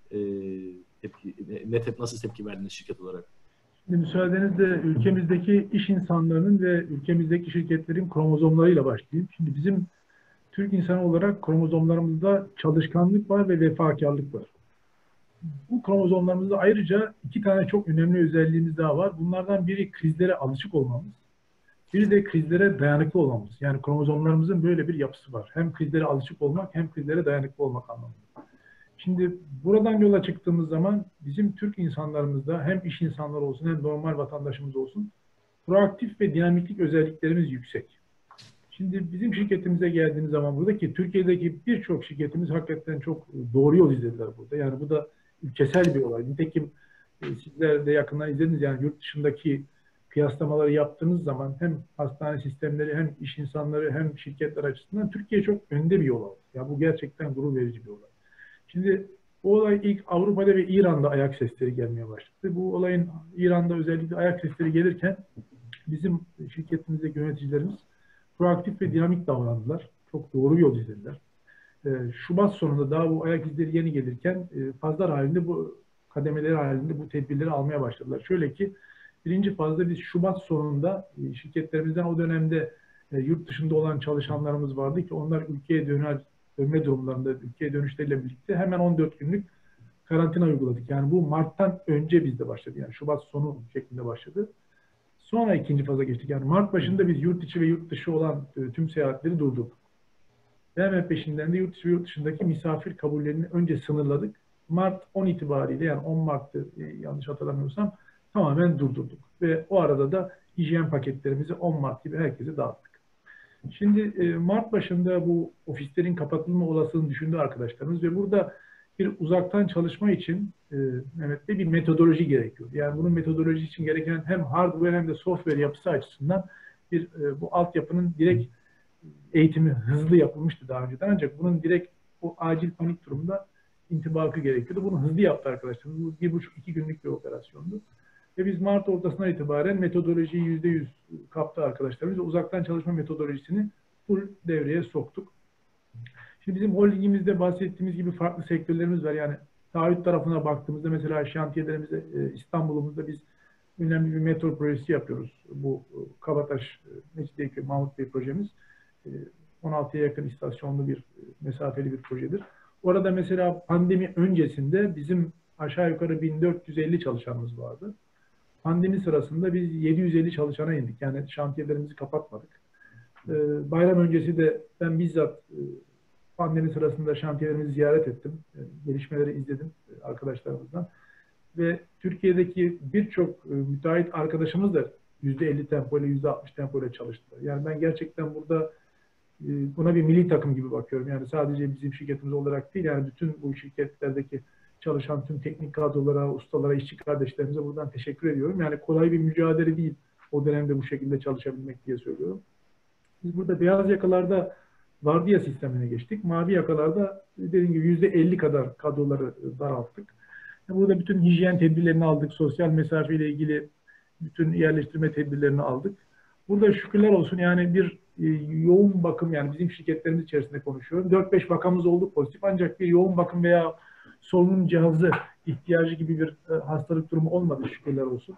nasıl tepki verdiniz şirket olarak? Şimdi müsaadenizle ülkemizdeki iş insanlarının ve ülkemizdeki şirketlerin kromozomlarıyla başlayayım. Şimdi bizim Türk insanı olarak kromozomlarımızda çalışkanlık var ve vefakarlık var. Bu kromozomlarımızda ayrıca iki tane çok önemli özelliğimiz daha var. Bunlardan biri krizlere alışık olmamız, biri de krizlere dayanıklı olmamız. Yani kromozomlarımızın böyle bir yapısı var. Hem krizlere alışık olmak hem krizlere dayanıklı olmak anlamında. Şimdi buradan yola çıktığımız zaman bizim Türk insanlarımızda hem iş insanları olsun hem normal vatandaşımız olsun proaktif ve dinamiklik özelliklerimiz yüksek. Şimdi bizim şirketimize geldiğimiz zaman buradaki Türkiye'deki birçok şirketimiz hakikaten çok doğru yol izlediler burada. Yani bu da ülkesel bir olay. Nitekim sizler de yakından izlediniz. Yani yurt dışındaki kıyaslamaları yaptığınız zaman hem hastane sistemleri hem iş insanları hem şirketler açısından Türkiye çok önde bir yol aldı. Ya bu gerçekten gurur verici bir olay. Şimdi bu olay ilk Avrupa'da ve İran'da ayak sesleri gelmeye başladı. Bu olayın İran'da özellikle ayak sesleri gelirken bizim şirketimizdeki yöneticilerimiz proaktif ve dinamik davrandılar. Çok doğru bir yol izlediler. Şubat sonunda daha bu ayak izleri yeni gelirken fazlar halinde bu kademeleri halinde bu tedbirleri almaya başladılar. Şöyle ki birinci fazda biz Şubat sonunda şirketlerimizden o dönemde yurt dışında olan çalışanlarımız vardı ki onlar ülkeye dönme durumlarında ülkeye dönüşleriyle birlikte hemen 14 günlük karantina uyguladık. Yani bu Mart'tan önce bizde başladı. Yani Şubat sonu şeklinde başladı. Sonra ikinci faza geçtik. Yani Mart başında biz yurt içi ve yurt dışı olan tüm seyahatleri durdurduk. Ve hemen peşinden de yurt içi ve yurt dışındaki misafir kabullerini önce sınırladık. Mart 10 itibariyle yani 10 Mart'tı yanlış hatırlamıyorsam tamamen durdurduk. Ve o arada da hijyen paketlerimizi 10 Mart gibi herkese dağıttık. Şimdi Mart başında bu ofislerin kapatılma olasılığını düşündü arkadaşlarımız ve burada bir uzaktan çalışma için Mehmet Bey bir metodoloji gerekiyor. Yani bunun metodoloji için gereken hem hardware hem de software yapısı açısından bu altyapının direkt eğitimi hızlı yapılmıştı daha önceden ancak bunun direkt o acil panik durumda intibakı gerekiyordu. Bunu hızlı yaptı arkadaşlarımız. Bu 1,5-2 günlük bir operasyondu. Ve biz Mart ortasından itibaren metodolojiyi %100 kaptı arkadaşlarımız. Uzaktan çalışma metodolojisini full devreye soktuk. Şimdi bizim holdingimizde bahsettiğimiz gibi farklı sektörlerimiz var. Yani taahhüt tarafına baktığımızda mesela şantiyelerimizde İstanbul'umuzda biz önemli bir metro projesi yapıyoruz. Bu Kabataş, Mecidiyeköy, Mahmut Bey projemiz. 16'ya yakın istasyonlu bir mesafeli bir projedir. Orada mesela pandemi öncesinde bizim aşağı yukarı 1450 çalışanımız vardı. Pandemi sırasında biz 750 çalışana indik. Yani şantiyelerimizi kapatmadık. Bayram öncesi de ben bizzat pandemi sırasında şantiyelerimizi ziyaret ettim. Gelişmeleri izledim arkadaşlarımızdan. Ve Türkiye'deki birçok müteahhit arkadaşımız da %50 tempoyla, %60 tempoyla çalıştılar. Yani ben gerçekten burada buna bir milli takım gibi bakıyorum. Yani sadece bizim şirketimiz olarak değil, yani bütün bu şirketlerdeki çalışan tüm teknik kadrolara, ustalara, işçi kardeşlerimize buradan teşekkür ediyorum. Yani kolay bir mücadele değil o dönemde bu şekilde çalışabilmek diye söylüyorum. Biz burada beyaz yakalarda vardiya sistemine geçtik. Mavi yakalarda dediğim gibi %50 kadar kadroları daralttık. Burada bütün hijyen tedbirlerini aldık. Sosyal mesafe ile ilgili bütün yerleştirme tedbirlerini aldık. Burada şükürler olsun yani bir yoğun bakım, yani bizim şirketlerimiz içerisinde konuşuyorum. 4-5 vakamız oldu pozitif ancak bir yoğun bakım veya solunum cihazı ihtiyacı gibi bir hastalık durumu olmadı şükürler olsun.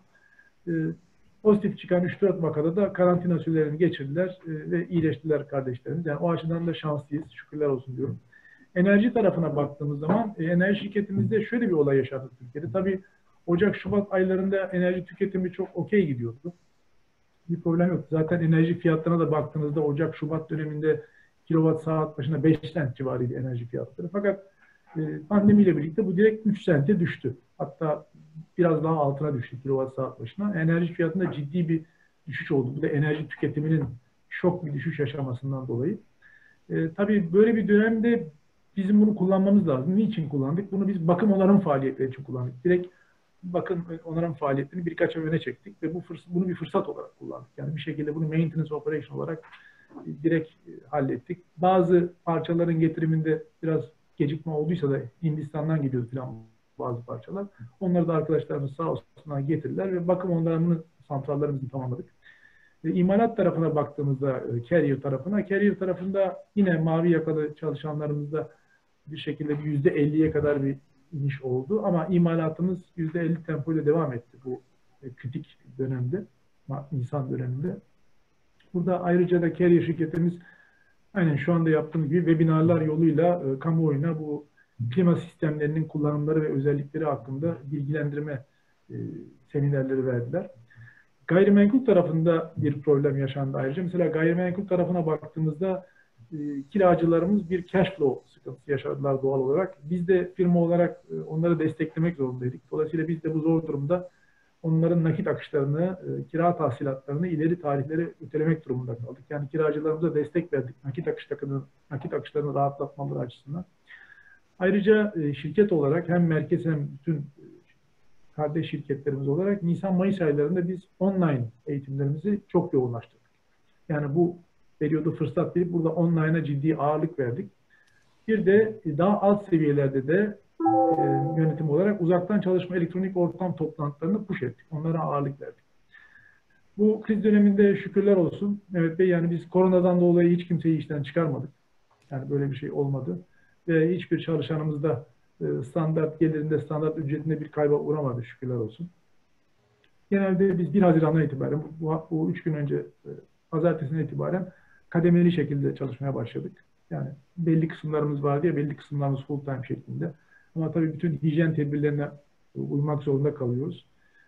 Pozitif çıkan 3-4 vakada da karantina sürelerini geçirdiler ve iyileştiler kardeşlerimiz. Yani o açıdan da şanslıyız. Şükürler olsun diyorum. Enerji tarafına baktığımız zaman enerji şirketimizde şöyle bir olay yaşadık Türkiye'de. Tabii Ocak-Şubat aylarında enerji tüketimi çok okey gidiyordu. Bir problem yok. Zaten enerji fiyatlarına da baktığınızda Ocak-Şubat döneminde kilowatt saat başına 5 cent civarıydı enerji fiyatları. Fakat pandemiyle birlikte bu direkt 3 sente düştü. Hatta biraz daha altına düştü kilowatt saat başına. Enerji fiyatında ciddi bir düşüş oldu. Bu da enerji tüketiminin şok bir düşüş yaşamasından dolayı. Tabii böyle bir dönemde bizim bunu kullanmamız lazım. Niçin kullandık? Bunu biz bakım onarım faaliyetleri için kullandık. Direkt bakım onarım faaliyetlerini birkaç ay öne çektik ve bunu bir fırsat olarak kullandık. Yani bir şekilde bunu maintenance operation olarak direkt hallettik. Bazı parçaların getiriminde biraz gecikme olduysa da Hindistan'dan geliyordu falan bazı parçalar. Onları da arkadaşlarımız sağ olsunlar getirdiler ve bakım onarımını santrallarımızı tamamladık. İmalat tarafına baktığımızda Carrier tarafında yine mavi yakalı çalışanlarımızda bir şekilde bir %50'ye kadar bir iniş oldu. Ama imalatımız %50 tempoyla devam etti bu kritik dönemde, Nisan döneminde. Burada ayrıca da Carrier şirketimiz aynen şu anda yaptığımız gibi webinarlar yoluyla kamuoyuna bu klima sistemlerinin kullanımları ve özellikleri hakkında bilgilendirme seminerleri verdiler. Gayrimenkul tarafında bir problem yaşandı ayrıca. Mesela gayrimenkul tarafına baktığımızda kiracılarımız bir cash flow sıkıntısı yaşadılar doğal olarak. Biz de firma olarak onları desteklemek zorundaydık. Dolayısıyla biz de bu zor durumda onların nakit akışlarını, kira tahsilatlarını ileri tarihlere ötelemek durumunda kaldık. Yani kiracılarımıza destek verdik nakit akışlarını rahatlatmaları açısından. Ayrıca şirket olarak hem merkez hem bütün kardeş şirketlerimiz olarak Nisan-Mayıs aylarında biz online eğitimlerimizi çok yoğunlaştırdık. Yani bu periyodu fırsat verip burada online'a ciddi ağırlık verdik. Bir de daha alt seviyelerde de yönetim olarak uzaktan çalışma elektronik ortam toplantılarını push ettik. Onlara ağırlık verdik. Bu kriz döneminde şükürler olsun Mehmet Bey, yani biz koronadan dolayı hiç kimseyi işten çıkarmadık. Yani böyle bir şey olmadı. Ve hiçbir çalışanımız da standart gelirinde, standart ücretinde bir kayba uğramadı şükürler olsun. Genelde biz 1 Haziran'dan itibaren, bu 3 gün önce pazartesinden itibaren kademeli şekilde çalışmaya başladık. Yani belli kısımlarımız vardı ya, belli kısımlarımız full time şeklinde. Ama tabii bütün hijyen tedbirlerine uymak zorunda kalıyoruz.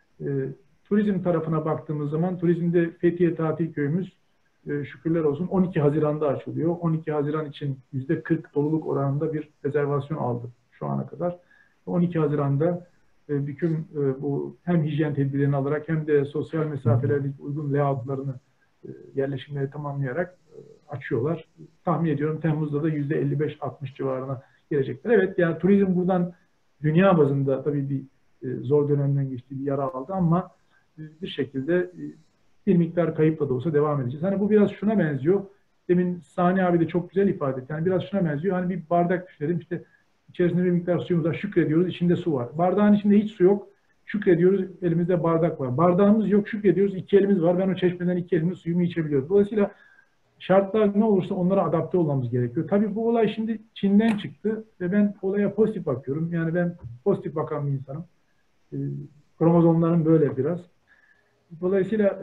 Turizm tarafına baktığımız zaman, turizmde Fethiye Tatil Köyümüz şükürler olsun 12 Haziran'da açılıyor. 12 Haziran için %40 doluluk oranında bir rezervasyon aldı şu ana kadar. 12 Haziran'da bütün bu hem hijyen tedbirlerini alarak hem de sosyal mesafelerle uygun layoutlarını, yerleşimleri tamamlayarak açıyorlar. Tahmin ediyorum Temmuz'da da %55-60 civarına gelecekler. Evet, yani turizm buradan dünya bazında tabii bir zor dönemden geçtiği bir yara aldı ama bir şekilde bir miktar kayıpla da olsa devam edeceğiz. Hani bu biraz şuna benziyor. Demin Sani abi de çok güzel ifade etti. Yani biraz şuna benziyor. Hani bir bardak düşünelim. İşte içerisinde bir miktar suyumuz var. Şükrediyoruz. İçinde su var. Bardağın içinde hiç su yok. Şükrediyoruz. Elimizde bardak var. Bardağımız yok. Şükrediyoruz. 2 elimiz var. Ben o çeşmeden 2 elimle suyumu içebiliyorum. Dolayısıyla şartlar ne olursa onlara adapte olmamız gerekiyor. Tabii bu olay şimdi Çin'den çıktı ve ben olaya pozitif bakıyorum. Yani ben pozitif bakan bir insanım. Kromozomlarım böyle biraz. Dolayısıyla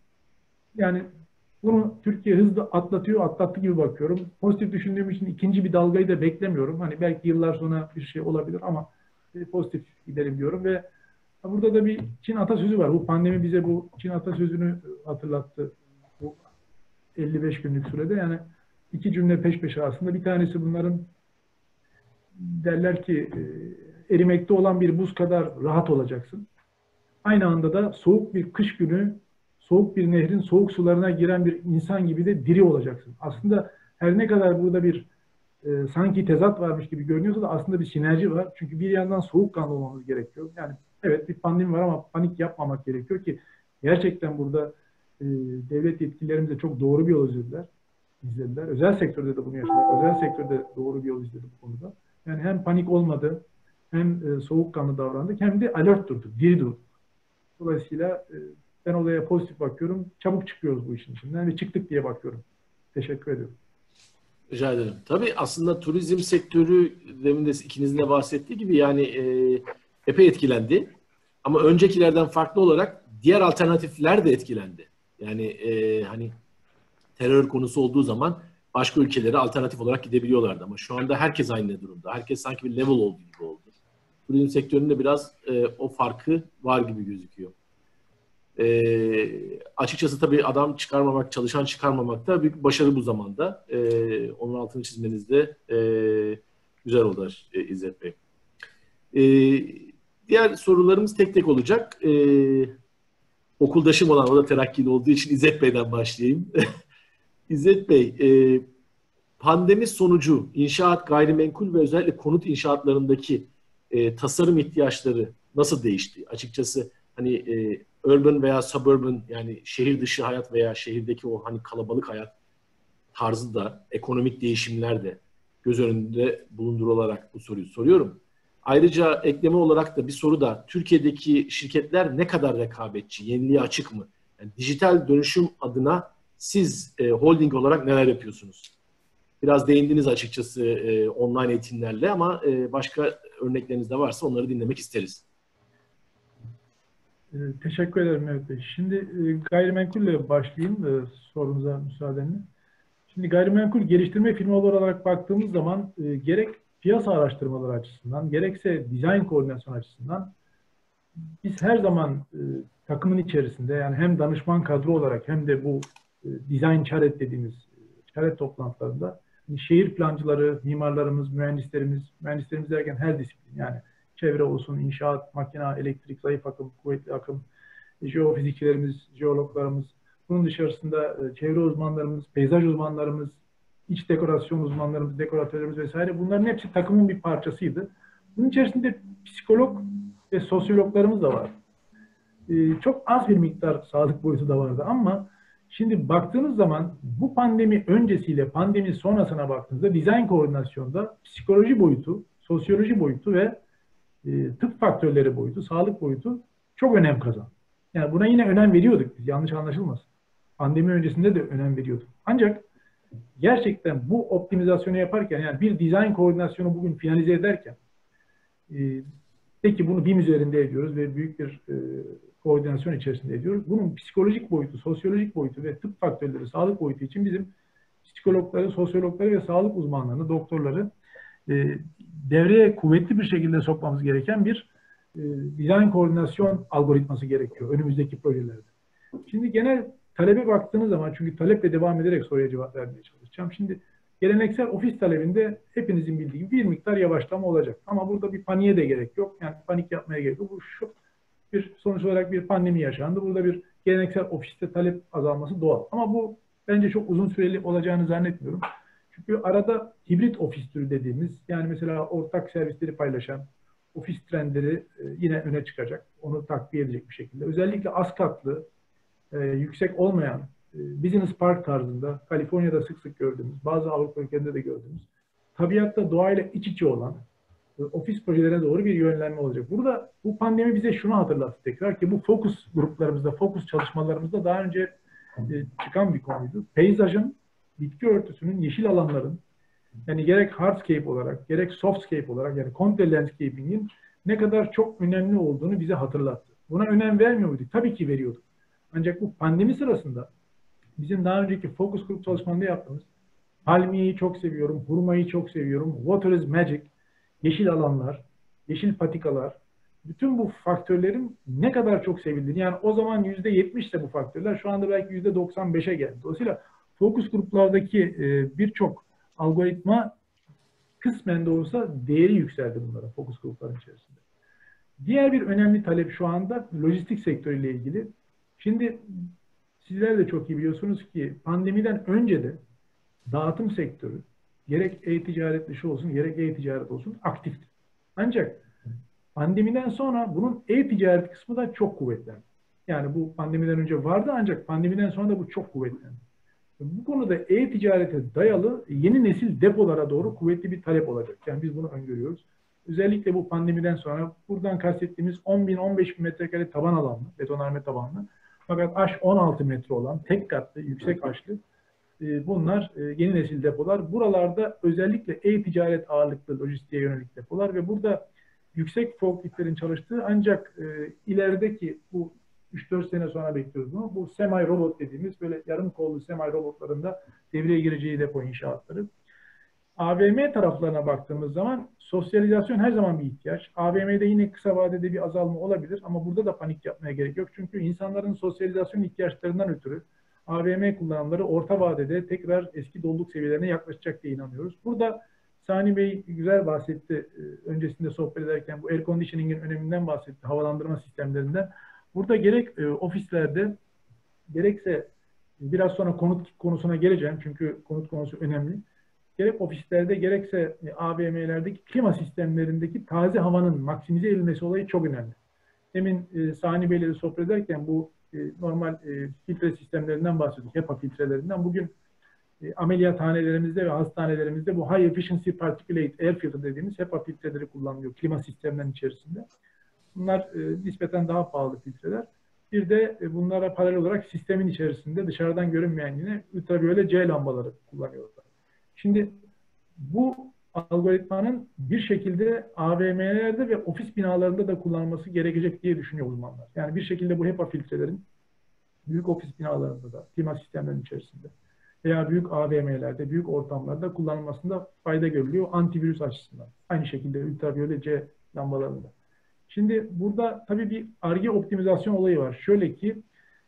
yani bunu Türkiye hızlı atlattı gibi bakıyorum. Pozitif düşündüğüm için ikinci bir dalgayı da beklemiyorum. Hani belki yıllar sonra bir şey olabilir ama pozitif gidelim diyorum ve burada da bir Çin atasözü var. Bu pandemi bize bu Çin atasözünü hatırlattı. Bu 55 günlük sürede, yani 2 cümle peş peşe aslında. Bir tanesi bunların, derler ki erimekte olan bir buz kadar rahat olacaksın. Aynı anda da soğuk bir kış günü, soğuk bir nehrin soğuk sularına giren bir insan gibi de diri olacaksın. Aslında her ne kadar burada bir sanki tezat varmış gibi görünüyorsa da aslında bir sinerji var. Çünkü bir yandan soğukkanlı olmamız gerekiyor. Yani evet bir pandemi var ama panik yapmamak gerekiyor ki gerçekten burada devlet yetkililerimiz de çok doğru bir yol izlediler. Özel sektörde de bunu yaşadık. Özel sektörde doğru bir yol izledi bu konuda. Yani hem panik olmadı, hem soğukkanlı davrandık, hem de alert durduk, diri durduk. Dolayısıyla ben olaya pozitif bakıyorum. Çabuk çıkıyoruz bu işin içinden ve çıktık diye bakıyorum. Teşekkür ediyorum. Rica ederim. Tabii aslında turizm sektörü, demin de ikinizin de bahsettiği gibi, yani epey etkilendi. Ama öncekilerden farklı olarak diğer alternatifler de etkilendi. Yani hani terör konusu olduğu zaman başka ülkelere alternatif olarak gidebiliyorlardı. Ama şu anda herkes aynı durumda. Herkes sanki bir level olduğu gibi oldu. Turizm sektöründe biraz o farkı var gibi gözüküyor. Açıkçası tabii adam çıkarmamak, çalışan çıkarmamak da büyük bir başarı bu zamanda. Onun altını çizmeniz de güzel oldu İzzet Bey. Diğer sorularımız tek tek olacak. Okuldaşım olan, o da terakkili olduğu için İzzet Bey'den başlayayım. İzzet Bey, pandemi sonucu inşaat, gayrimenkul ve özellikle konut inşaatlarındaki tasarım ihtiyaçları nasıl değişti? Açıkçası hani urban veya suburban, yani şehir dışı hayat veya şehirdeki o hani kalabalık hayat tarzı da, ekonomik değişimler de göz önünde bulundurularak bu soruyu soruyorum. Ayrıca ekleme olarak da bir soru da, Türkiye'deki şirketler ne kadar rekabetçi, yeniliğe açık mı? Yani dijital dönüşüm adına siz holding olarak neler yapıyorsunuz? Biraz değindiniz açıkçası online eğitimlerle, ama başka örnekleriniz de varsa onları dinlemek isteriz. Teşekkür ederim Mehmet Bey. Şimdi gayrimenkulle başlayayım sorunuza müsaadenle. Şimdi gayrimenkul geliştirme firmaları olarak baktığımız zaman gerek piyasa araştırmaları açısından, gerekse dizayn koordinasyon açısından biz her zaman takımın içerisinde, yani hem danışman kadro olarak hem de bu dizayn çaret dediğimiz çaret toplantılarında şehir plancıları, mimarlarımız, mühendislerimiz derken her disiplin, yani çevre olsun, inşaat, makina, elektrik, zayıf akım, kuvvetli akım, jeofizikçilerimiz, jeologlarımız, bunun dışarısında çevre uzmanlarımız, peyzaj uzmanlarımız, iç dekorasyon uzmanlarımız, dekoratörlerimiz vesaire, bunların hepsi takımın bir parçasıydı. Bunun içerisinde psikolog ve sosyologlarımız da var. Çok az bir miktar sağlık boyutu da vardı, ama şimdi baktığınız zaman bu pandemi öncesiyle pandemi sonrasına baktığınızda dizayn koordinasyonda psikoloji boyutu, sosyoloji boyutu ve tıp faktörleri boyutu, sağlık boyutu çok önem kazandı. Yani buna yine önem veriyorduk biz, yanlış anlaşılmasın. Pandemi öncesinde de önem veriyorduk. Ancak gerçekten bu optimizasyonu yaparken, yani bir dizayn koordinasyonu bugün finalize ederken, peki bunu BİM üzerinde ediyoruz ve büyük bir koordinasyon içerisinde ediyoruz. Bunun psikolojik boyutu, sosyolojik boyutu ve tıp faktörleri, sağlık boyutu için bizim psikologları, sosyologları ve sağlık uzmanlarını, doktorları devreye kuvvetli bir şekilde sokmamız gereken bir dizayn koordinasyon algoritması gerekiyor önümüzdeki projelerde. Şimdi genel talebe baktığınız zaman, çünkü taleple devam ederek soruya cevap vermeye çalışacağım. Şimdi geleneksel ofis talebinde hepinizin bildiği gibi bir miktar yavaşlama olacak. Ama burada bir paniğe de gerek yok. Yani panik yapmaya gerek yok. Bu bir sonuç olarak bir pandemi yaşandı. Burada bir geleneksel ofiste talep azalması doğal. Ama bu bence çok uzun süreli olacağını zannetmiyorum. Çünkü arada hibrit ofis türü dediğimiz, yani mesela ortak servisleri paylaşan ofis trendleri yine öne çıkacak. Onu takviye edecek bir şekilde. Özellikle az katlı, yüksek olmayan business park tarzında, Kaliforniya'da sık sık gördüğümüz, bazı Avrupa ülkelerinde de gördüğümüz, tabiatta, doğayla iç içe olan ofis projelerine doğru bir yönlenme olacak. Burada bu pandemi bize şunu hatırlattı tekrar ki, bu fokus gruplarımızda, fokus çalışmalarımızda daha önce çıkan bir konuydu. Peyzajın, bitki örtüsünün, yeşil alanların, yani gerek hardscape olarak, gerek softscape olarak, yani komple landscaping'in ne kadar çok önemli olduğunu bize hatırlattı. Buna önem vermiyor muyduk? Tabii ki veriyorduk. Ancak bu pandemi sırasında bizim daha önceki fokus grup çalışmalarında yaptığımız, palmiyeyi çok seviyorum, hurmayı çok seviyorum, water is magic, yeşil alanlar, yeşil patikalar, bütün bu faktörlerin ne kadar çok sevildiğini, yani o zaman %70 ise bu faktörler, şu anda belki %95'e geldi. Dolayısıyla fokus gruplardaki birçok algoritma kısmen de olsa değeri yükseldi bunlara, fokus grupların içerisinde. Diğer bir önemli talep şu anda lojistik sektörüyle ilgili. Şimdi sizler de çok iyi biliyorsunuz ki pandemiden önce de dağıtım sektörü, gerek e-ticaret dışı olsun, gerek e-ticaret olsun, aktifti. Ancak pandemiden sonra bunun e-ticaret kısmı da çok kuvvetlendi. Yani bu pandemiden önce vardı, ancak pandemiden sonra da bu çok kuvvetlendi. Bu konuda e-ticarete dayalı yeni nesil depolara doğru kuvvetli bir talep olacak. Yani biz bunu öngörüyoruz. Özellikle bu pandemiden sonra buradan kastettiğimiz 10.000-15.000 metrekare taban alanlı, betonarme tabanlı, fakat aş 16 metre olan tek katlı, yüksek aşlı, bunlar yeni nesil depolar. Buralarda özellikle e-ticaret ağırlıklı lojistiğe yönelik depolar ve burada yüksek forkliftlerin çalıştığı, ancak ilerideki bu 3-4 sene sonra bekliyoruz bunu. Bu semi robot dediğimiz böyle yarım kollu semi robotların da devreye gireceği depo inşaatları. AVM taraflarına baktığımız zaman sosyalizasyon her zaman bir ihtiyaç. AVM'de yine kısa vadede bir azalma olabilir ama burada da panik yapmaya gerek yok. Çünkü insanların sosyalizasyon ihtiyaçlarından ötürü AVM kullanımları orta vadede tekrar eski doluluk seviyelerine yaklaşacak diye inanıyoruz. Burada Sani Bey güzel bahsetti. Öncesinde sohbet ederken bu air conditioning'in öneminden bahsetti, havalandırma sistemlerinden. Burada gerek ofislerde, gerekse biraz sonra konut konusuna geleceğim çünkü konut konusu önemli. Gerek ofislerde, gerekse AVM'lerdeki klima sistemlerindeki taze havanın maksimize edilmesi olayı çok önemli. demin Sani Bey'le de sohbet ederken bu normal filtre sistemlerinden bahsediyorduk. HEPA filtrelerinden. Bugün ameliyathanelerimizde ve hastanelerimizde bu High Efficiency Particulate Air Filter dediğimiz HEPA filtreleri kullanılıyor klima sistemlerinin içerisinde. Bunlar nispeten daha pahalı filtreler. Bir de bunlara paralel olarak sistemin içerisinde dışarıdan görünmeyen yine ultraviyole C lambaları kullanıyorlar. Şimdi bu algoritmanın bir şekilde AVM'lerde ve ofis binalarında da kullanılması gerekecek diye düşünüyor uzmanlar. Yani bir şekilde bu HEPA filtrelerin büyük ofis binalarında da, klima sistemlerinin içerisinde veya büyük AVM'lerde, büyük ortamlarda kullanılmasında fayda görülüyor antivirüs açısından. Aynı şekilde ultraviyole C lambalarında. Şimdi burada tabii bir Ar-Ge optimizasyon olayı var. Şöyle ki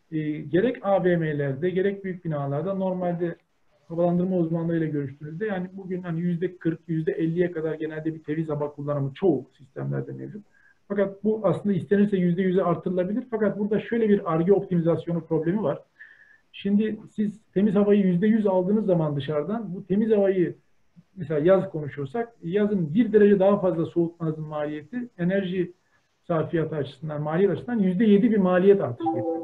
gerek AVM'lerde gerek büyük binalarda normalde havalandırma uzmanlarıyla görüştüğünüzde yani bugün hani %40, %50'ye kadar genelde bir temiz hava kullanımı çoğu sistemlerde mevcut. Fakat bu aslında istenirse %100'e artırılabilir. Fakat burada şöyle bir Ar-Ge optimizasyonu problemi var. Şimdi siz temiz havayı %100 aldığınız zaman dışarıdan bu temiz havayı mesela yaz konuşuyorsak yazın 1 derece daha fazla soğutmanızın maliyeti enerji sarfiyatı açısından, maliyet açısından %7 bir maliyet artışı getiriyor.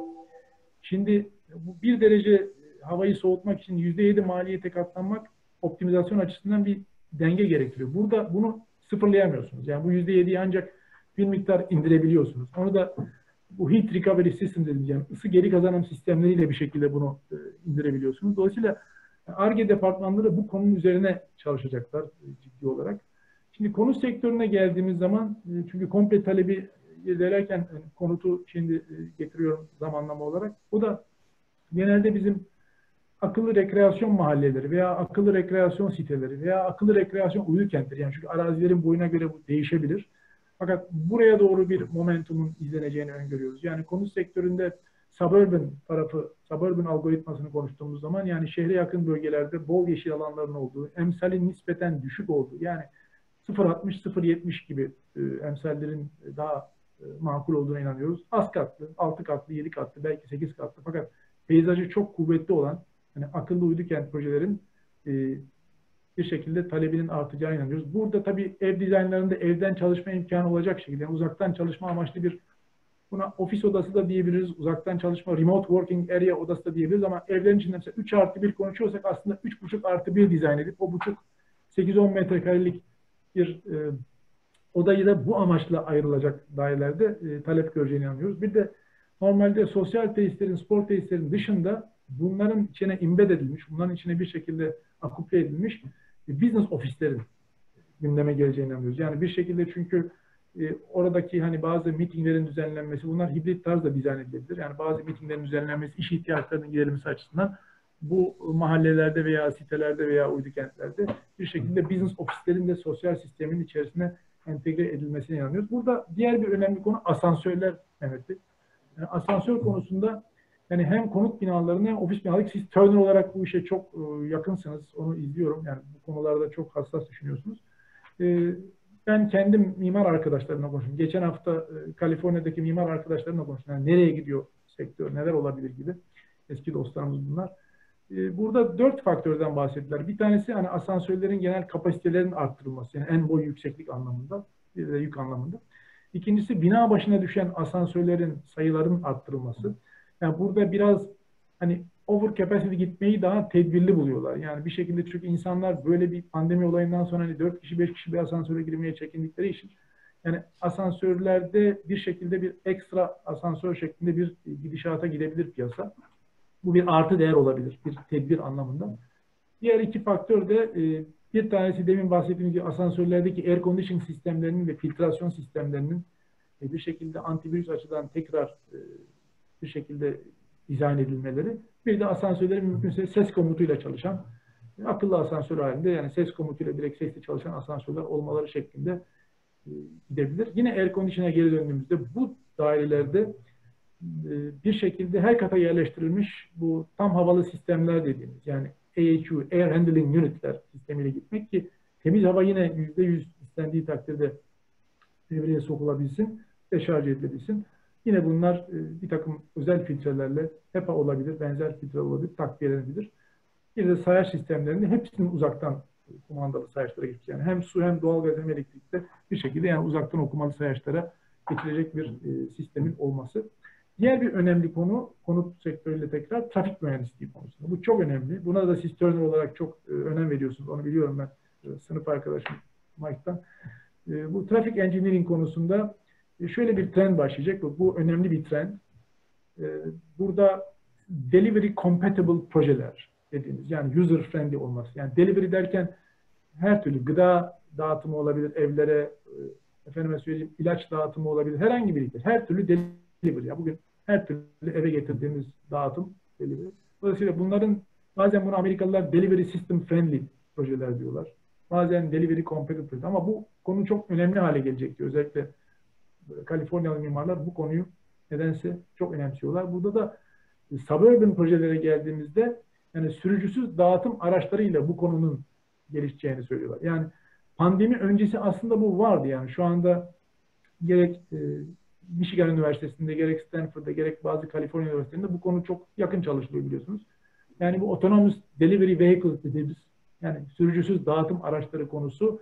Şimdi bu 1 derece havayı soğutmak için %7 maliyete katlanmak optimizasyon açısından bir denge gerektiriyor. Burada bunu sıfırlayamıyorsunuz. Yani bu %7'yi ancak bir miktar indirebiliyorsunuz. Onu da bu heat recovery system dediğimiz yani ısı geri kazanım sistemleriyle bir şekilde bunu indirebiliyorsunuz. Dolayısıyla Ar-Ge departmanları bu konunun üzerine çalışacaklar ciddi olarak. Şimdi konut sektörüne geldiğimiz zaman çünkü komple talebi ilerlerken konutu şimdi getiriyorum zamanlama olarak. O da genelde bizim akıllı rekreasyon mahalleleri veya akıllı rekreasyon siteleri veya akıllı rekreasyon uydu kentleri. Yani çünkü arazilerin boyuna göre bu değişebilir. Fakat buraya doğru bir momentumun izleneceğini öngörüyoruz. Yani konut sektöründe suburban tarafı, suburban algoritmasını konuştuğumuz zaman yani şehre yakın bölgelerde bol yeşil alanların olduğu, emsalin nispeten düşük olduğu yani 0.60-0.70 gibi emsallerin daha makul olduğuna inanıyoruz. Az katlı, 6 katlı, 7 katlı, belki 8 katlı fakat peyzajı çok kuvvetli olan yani akıllı uydu kent projelerin bir şekilde talebinin artacağına inanıyoruz. Burada tabii ev dizaynlarında evden çalışma imkanı olacak şekilde yani uzaktan çalışma amaçlı bir buna ofis odası da diyebiliriz, uzaktan çalışma, remote working area odası da diyebiliriz ama evlerin içinde mesela 3+1 konuşuyorsak aslında 3,5+1 dizayn edip o buçuk 8-10 metrekarelik bir odayı da bu amaçla ayrılacak dairelerde talep göreceğine inanıyoruz. Bir de normalde sosyal tesislerin, spor tesislerin dışında bunların içine embed edilmiş, bunların içine bir şekilde akuple edilmiş business ofislerin gündeme geleceğine inanıyoruz. Yani bir şekilde çünkü oradaki hani bazı meetinglerin düzenlenmesi, bunlar hibrit tarzda dizayn edilebilir. Yani bazı meetinglerin düzenlenmesi, iş ihtiyaçlarının giderilmesi açısından bu mahallelerde veya sitelerde veya uydu kentlerde bir şekilde business ofislerin de sosyal sistemin içerisine entegre edilmesine inanıyoruz. Burada diğer bir önemli konu asansörler Mehmet Bey. Yani asansör konusunda yani hem konut binalarına hem ofis binalarına siz Turner olarak bu işe çok yakınsınız. Onu izliyorum. Yani bu konularda çok hassas düşünüyorsunuz. Ben kendim mimar arkadaşlarımla konuştum. Geçen hafta Kaliforniya'daki mimar arkadaşlarımla konuştum. Yani nereye gidiyor sektör, neler olabilir gibi. Eski dostlarımız bunlar. Burada 4 faktörden bahsettiler. Bir tanesi hani asansörlerin genel kapasitelerinin arttırılması. Yani en boy yükseklik anlamında, bir de yük anlamında. İkincisi bina başına düşen asansörlerin sayılarının arttırılması. Yani burada biraz hani over capacity gitmeyi daha tedbirli buluyorlar. Yani bir şekilde çünkü insanlar böyle bir pandemi olayından sonra hani 4 kişi 5 kişi bir asansöre girmeye çekindikleri için yani asansörlerde bir şekilde bir ekstra asansör şeklinde bir gidişata gidebilir piyasa. Bu bir artı değer olabilir bir tedbir anlamında. Diğer iki faktör de bir tanesi demin bahsettiğim gibi asansörlerdeki air conditioning sistemlerinin ve filtrasyon sistemlerinin bir şekilde antivirüs açıdan tekrar bir şekilde dizayn edilmeleri. Bir de asansörlerin mümkünse ses komutuyla çalışan akıllı asansör halinde yani ses komutuyla direkt sesli çalışan asansörler olmaları şeklinde gidebilir. Yine air conditioning'e geri döndüğümüzde bu dairelerde bir şekilde her kata yerleştirilmiş bu tam havalı sistemler dediğimiz yani AHU, Air Handling Unit'ler sistemiyle gitmek ki temiz hava yine %100 istendiği takdirde devreye sokulabilsin ve şarj edilebilsin. Yine bunlar bir takım özel filtrelerle HEPA olabilir, benzer filtre olabilir, takviye edilebilir. Bir de sayar sistemlerinde hepsinin uzaktan kumandalı sayaçlara geçiyor. Yani hem su hem doğalgaz hem elektrikte bir şekilde yani uzaktan okumalı sayaçlara geçirecek bir sistemin olması. Diğer bir önemli konu, konut sektörüyle tekrar trafik mühendisliği konusunda. Bu çok önemli. Buna da siz Turner olarak çok önem veriyorsunuz. Onu biliyorum ben sınıf arkadaşım Mike'tan. Bu trafik engineering konusunda şöyle bir trend başlayacak. Bu önemli bir trend. Burada delivery compatible projeler dediğimiz, yani user friendly olması. Yani delivery derken her türlü gıda dağıtımı olabilir evlere, efendime söyleyeyim ilaç dağıtımı olabilir, herhangi bir her türlü delivery. Ya bugün her türlü eve getirdiğimiz dağıtım delivery. Dolayısıyla bunların bazen bunu Amerikalılar delivery system friendly projeler diyorlar. Bazen delivery compatible. Ama bu konu çok önemli hale gelecek diyor. Özellikle Kaliforniyalı mimarlar bu konuyu nedense çok önemsiyorlar. Burada da suburban projelere geldiğimizde yani sürücüsüz dağıtım araçlarıyla bu konunun gelişeceğini söylüyorlar. Yani pandemi öncesi aslında bu vardı. Yani şu anda gerek Michigan Üniversitesi'nde, gerek Stanford'da, gerek bazı Kaliforniya Üniversitelerinde bu konu çok yakın çalışılıyor biliyorsunuz. Yani bu autonomous delivery vehicles dediğimiz yani sürücüsüz dağıtım araçları konusu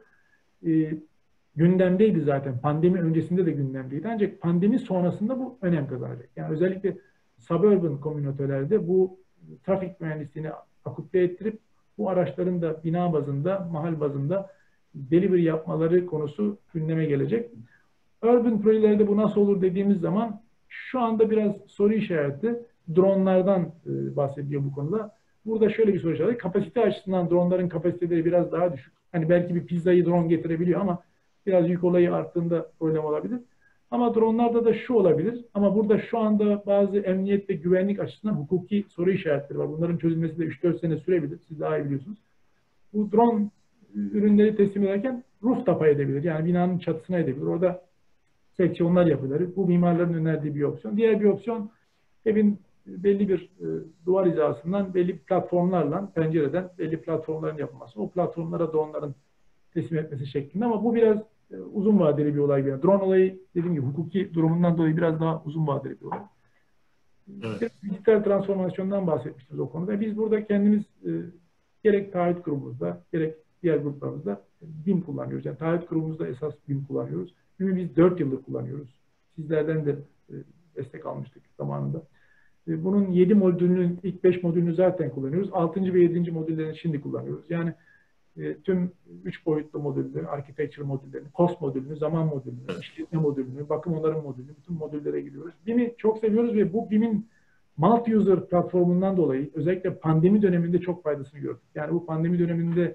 gündemdeydi zaten. Pandemi öncesinde de gündemdeydi. Ancak pandemi sonrasında bu önem kazanacak. Yani özellikle suburban komünitelerde bu trafik mühendisliğini akuple ettirip bu araçların da bina bazında, mahal bazında delivery yapmaları konusu gündeme gelecek. Urban projelerde bu nasıl olur dediğimiz zaman şu anda biraz soru işareti. Dronlardan bahsediyor bu konuda. Burada şöyle bir soru işareti. Kapasite açısından dronların kapasiteleri biraz daha düşük. Hani belki bir pizzayı drone getirebiliyor ama biraz yük olayı arttığında problem olabilir. Ama dronlarda da şu olabilir. Ama burada şu anda bazı emniyet ve güvenlik açısından hukuki soru işaretleri var. Bunların çözülmesi de 3-4 sene sürebilir. Siz daha iyi biliyorsunuz. Bu drone ürünleri teslim ederken rooftop'a edebilir. Yani binanın çatısına edebilir. Orada seksiyonlar yapılır. Bu mimarların önerdiği bir opsiyon. Diğer bir opsiyon evin belli bir duvar hizasından belli platformlarla, pencereden belli platformların yapılması. O platformlara dronların teslim etmesi şeklinde ama bu biraz uzun vadeli bir olay. Yani drone olayı dediğim gibi hukuki durumundan dolayı biraz daha uzun vadeli bir olay. Evet. Dijital transformasyondan bahsetmiştiniz o konuda. Biz burada kendimiz gerek taahhüt grubumuzda, gerek diğer gruplarımızda BİM kullanıyoruz. Yani taahhüt grubumuzda esas BİM kullanıyoruz. BİM'i biz 4 yıldır kullanıyoruz. Sizlerden de destek almıştık zamanında. Bunun 7 modülünün, ilk 5 modülünü zaten kullanıyoruz. 6. ve 7. modüllerini şimdi kullanıyoruz. Yani tüm 3 boyutlu modülleri, architecture modüllerini, cost modülünü, zaman modülünü, işletme modülünü, bakım onarım modülünü, bütün modüllere giriyoruz. BİM'i çok seviyoruz ve bu BİM'in multi-user platformundan dolayı özellikle pandemi döneminde çok faydasını gördük. Yani bu pandemi döneminde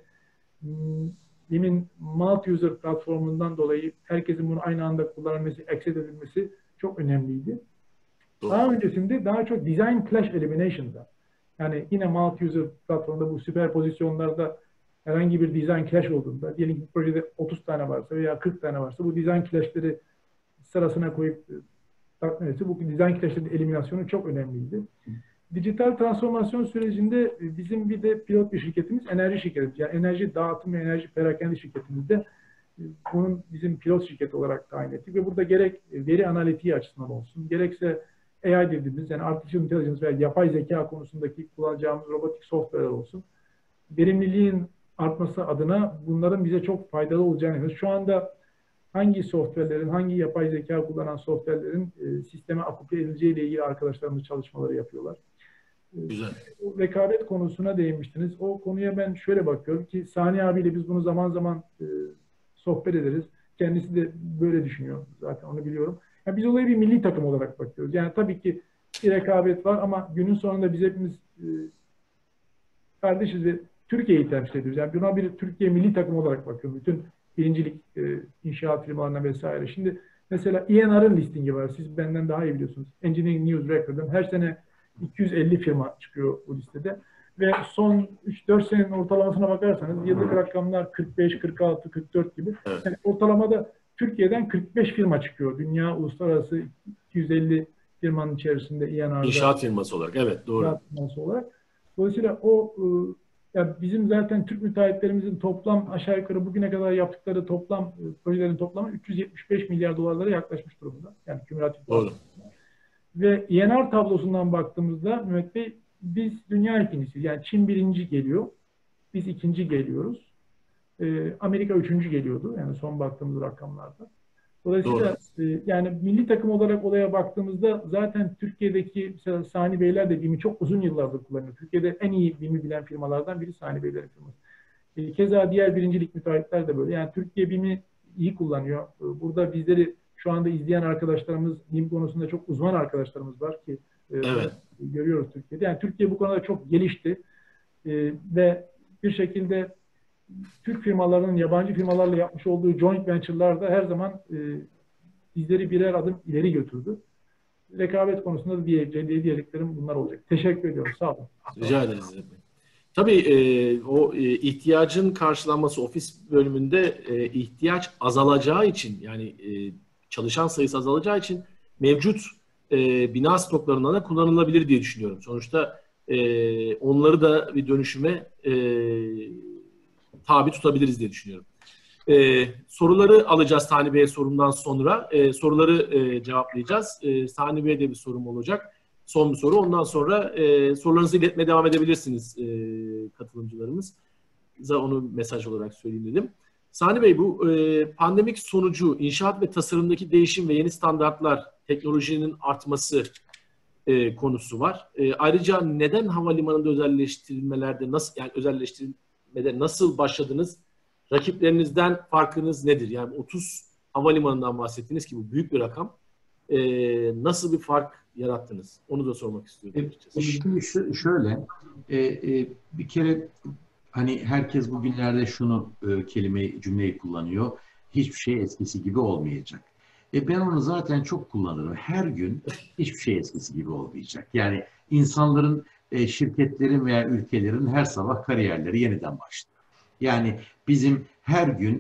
BİM'in multi-user platformundan dolayı herkesin bunu aynı anda kullanabilmesi, access edilmesi çok önemliydi. Doğru. Daha öncesinde daha çok design clash elimination'da yani yine multi-user platformda bu süperpozisyonlarda herhangi bir design clash olduğunda, diyelim ki projede 30 tane varsa veya 40 tane varsa bu design clash'leri sırasına koyup tatmin etse bu design clash'lerin eliminasyonu çok önemliydi. Dijital transformasyon sürecinde bizim bir de pilot bir şirketimiz enerji şirketimiz. Yani enerji dağıtım ve enerji perakende şirketimizde bunun bizim pilot şirket olarak tayin ettik ve burada gerek veri analitiği açısından olsun, gerekse AI dediğimiz yani Artificial Intelligence veya yapay zeka konusundaki kullanacağımız robotik software'ler olsun. Verimliliğin artması adına bunların bize çok faydalı olacağını görüyoruz. Şu anda hangi software'lerin, hangi yapay zeka kullanan software'lerin sisteme akuple edileceğiyle ilgili arkadaşlarımız çalışmaları yapıyorlar. Güzel. Rekabet konusuna değinmiştiniz. O konuya ben şöyle bakıyorum ki Sani abiyle biz bunu zaman zaman sohbet ederiz. Kendisi de böyle düşünüyor zaten onu biliyorum. Yani biz olaya bir milli takım olarak bakıyoruz. Yani tabii ki bir rekabet var ama günün sonunda biz hepimiz kardeşiz ve Türkiye'yi temsil ediyoruz. Yani buna bir Türkiye milli takım olarak bakıyorum. Bütün birincilik inşaat firmalarına vesaire. Şimdi mesela ENR'ın listingi var. Siz benden daha iyi biliyorsunuz. Engineering News Record'ın her sene 250 firma çıkıyor bu listede. Ve son 3-4 senenin ortalamasına bakarsanız yıllık rakamlar 45, 46, 44 gibi. Yani ortalamada Türkiye'den 45 firma çıkıyor. Dünya uluslararası 250 firmanın içerisinde ENR'da. İnşaat firması olarak. Evet, doğru. İnşaat firması olarak. Dolayısıyla o yani bizim zaten Türk müteahhitlerimizin toplam aşağı yukarı bugüne kadar yaptıkları toplam projelerin toplamı 375 milyar dolarlara yaklaşmış durumda. Yani kümülatif. Doğru. Ve ENR tablosundan baktığımızda Mehmet Bey biz dünya ikincisiyiz. Yani Çin birinci geliyor. Biz ikinci geliyoruz. Amerika üçüncü geliyordu. Yani son baktığımız rakamlarda. Dolayısıyla yani milli takım olarak olaya baktığımızda zaten Türkiye'deki mesela Sani Beyler de BİM'i çok uzun yıllardır kullanıyor. Türkiye'de en iyi BİM'i bilen firmalardan biri Sani Beyler'in firması. Keza diğer birincilik müteahhitler de böyle. Yani Türkiye BİM'i iyi kullanıyor. Burada bizleri şu anda izleyen arkadaşlarımız, BİM konusunda çok uzman arkadaşlarımız var ki Evet. görüyoruz Türkiye'de. Yani Türkiye bu konuda çok gelişti ve bir şekilde Türk firmalarının yabancı firmalarla yapmış olduğu joint venture'larda her zaman bizleri birer adım ileri götürdü. Rekabet konusunda da diyeceklerim bunlar olacak. Teşekkür ediyorum. Sağ olun. Rica ederiz. Tabii o ihtiyacın karşılanması ofis bölümünde ihtiyaç azalacağı için yani çalışan sayısı azalacağı için mevcut bina stoklarından da kullanılabilir diye düşünüyorum. Sonuçta onları da bir dönüşüme tabi tutabiliriz diye düşünüyorum. Soruları alacağız Sani Bey'e sorumdan sonra. Soruları cevaplayacağız. Sani Bey'e de bir sorum olacak. Son bir soru. Ondan sonra sorularınızı iletmeye devam edebilirsiniz katılımcılarımız. Size onu mesaj olarak söyleyeyim dedim. Sani Bey, bu pandemik sonucu inşaat ve tasarımdaki değişim ve yeni standartlar, teknolojinin artması konusu var. Ayrıca neden havalimanında özelleştirilmelerde nasıl başladınız? Rakiplerinizden farkınız nedir? Yani 30 havalimanından bahsettiniz ki bu büyük bir rakam. Nasıl bir fark yarattınız? Onu da sormak istiyorum. Şimdi şöyle, bir kere hani herkes bugünlerde şunu cümleyi kullanıyor. Hiçbir şey eskisi gibi olmayacak. Ben onu zaten çok kullanırım. Her gün hiçbir şey eskisi gibi olmayacak. Yani insanların, şirketlerin veya ülkelerin her sabah kariyerleri yeniden başlıyor. Yani bizim her gün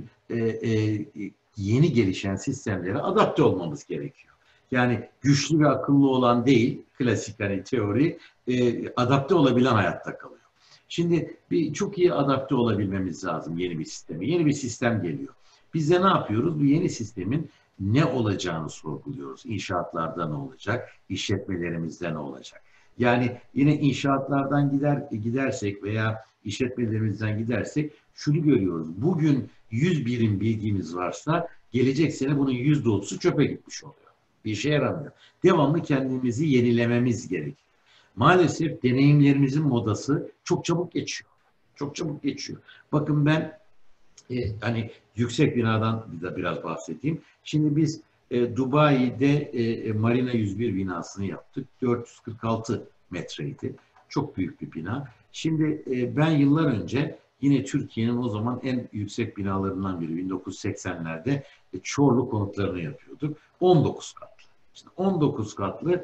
yeni gelişen sistemlere adapte olmamız gerekiyor. Yani güçlü ve akıllı olan değil, klasik hani teori, adapte olabilen hayatta kalıyor. Şimdi çok iyi adapte olabilmemiz lazım yeni bir sisteme. Yeni bir sistem geliyor. Biz de ne yapıyoruz? Bu yeni sistemin ne olacağını sorguluyoruz. İnşaatlarda ne olacak? İşletmelerimizde ne olacak? Yani yine inşaatlardan gidersek veya işletmelerimizden gidersek şunu görüyoruz. Bugün 100 birim bilgimiz varsa gelecek sene bunun %30'u çöpe gitmiş oluyor. Bir işe yaramıyor. Devamlı kendimizi yenilememiz gerekiyor. Maalesef deneyimlerimizin modası çok çabuk geçiyor. Çok çabuk geçiyor. Bakın ben hani yüksek binadan da biraz bahsedeyim. Şimdi biz Dubai'de Marina 101 binasını yaptık. 446 metreydi. Çok büyük bir bina. Şimdi ben yıllar önce yine Türkiye'nin o zaman en yüksek binalarından biri 1980'lerde Çorlu konutlarını yapıyorduk. 19 katlı. İşte 19 katlı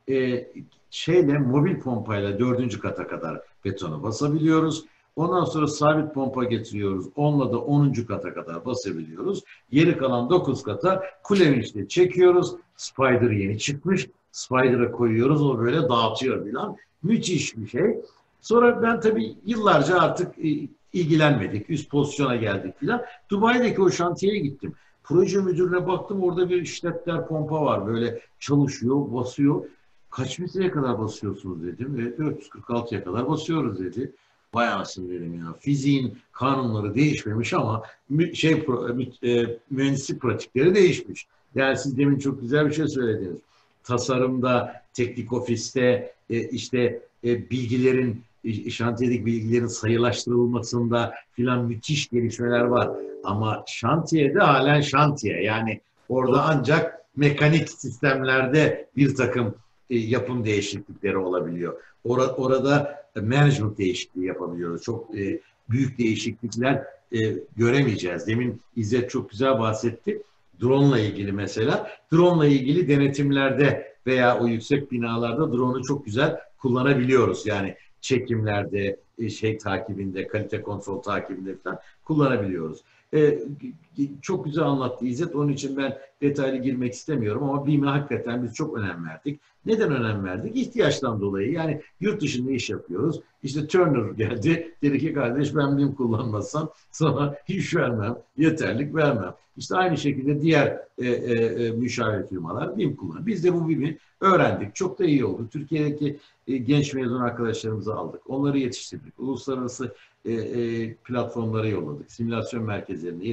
mobil pompayla 4. kata kadar betonu basabiliyoruz. Ondan sonra sabit pompa getiriyoruz. Onunla da 10. kata kadar basabiliyoruz. Geri kalan 9 kata kule vinçle çekiyoruz. Spider yeni çıkmış. Spider'a koyuyoruz. O böyle dağıtıyor falan. Müthiş bir şey. Sonra ben tabii yıllarca artık ilgilenmedik. Üst pozisyona geldik filan. Dubai'deki o şantiyeye gittim. Proje müdürüne baktım. Orada bir işletler pompa var. Böyle çalışıyor, basıyor. Kaç metreye kadar basıyorsunuz dedim. 446'ya kadar basıyoruz dedi. Vay anasını dedim ya. Fiziğin kanunları değişmemiş ama mühendislik pratikleri değişmiş. Yani siz demin çok güzel bir şey söylediniz. Tasarımda, teknik ofiste, bilgilerin, şantiyedeki bilgilerin sayılaştırılmasında filan müthiş gelişmeler var. Ama şantiyede halen şantiye. Yani orada ancak mekanik sistemlerde bir takım yapım değişiklikleri olabiliyor. Orada management değişikliği yapabiliyoruz. Çok büyük değişiklikler göremeyeceğiz. Demin İzzet çok güzel bahsetti. Drone ile ilgili mesela. Drone ile ilgili denetimlerde veya o yüksek binalarda drone'u çok güzel kullanabiliyoruz. Yani çekimlerde, takibinde, kalite kontrol takibinde falan kullanabiliyoruz. Çok güzel anlattı İzzet. Onun için ben detaylı girmek istemiyorum ama BİM'e hakikaten biz çok önem verdik. Neden önem verdik? İhtiyaçtan dolayı. Yani yurt dışında iş yapıyoruz. İşte Turner geldi. Dedi ki kardeş ben BİM kullanmazsam sana iş vermem. Yeterlik vermem. İşte aynı şekilde diğer müşavir firmalar BİM kullanıyor. Biz de bu BİM'i öğrendik. Çok da iyi oldu. Türkiye'deki genç mezun arkadaşlarımızı aldık. Onları yetiştirdik. Uluslararası platformlara yolladık. Simülasyon merkezlerine yetiştirdik.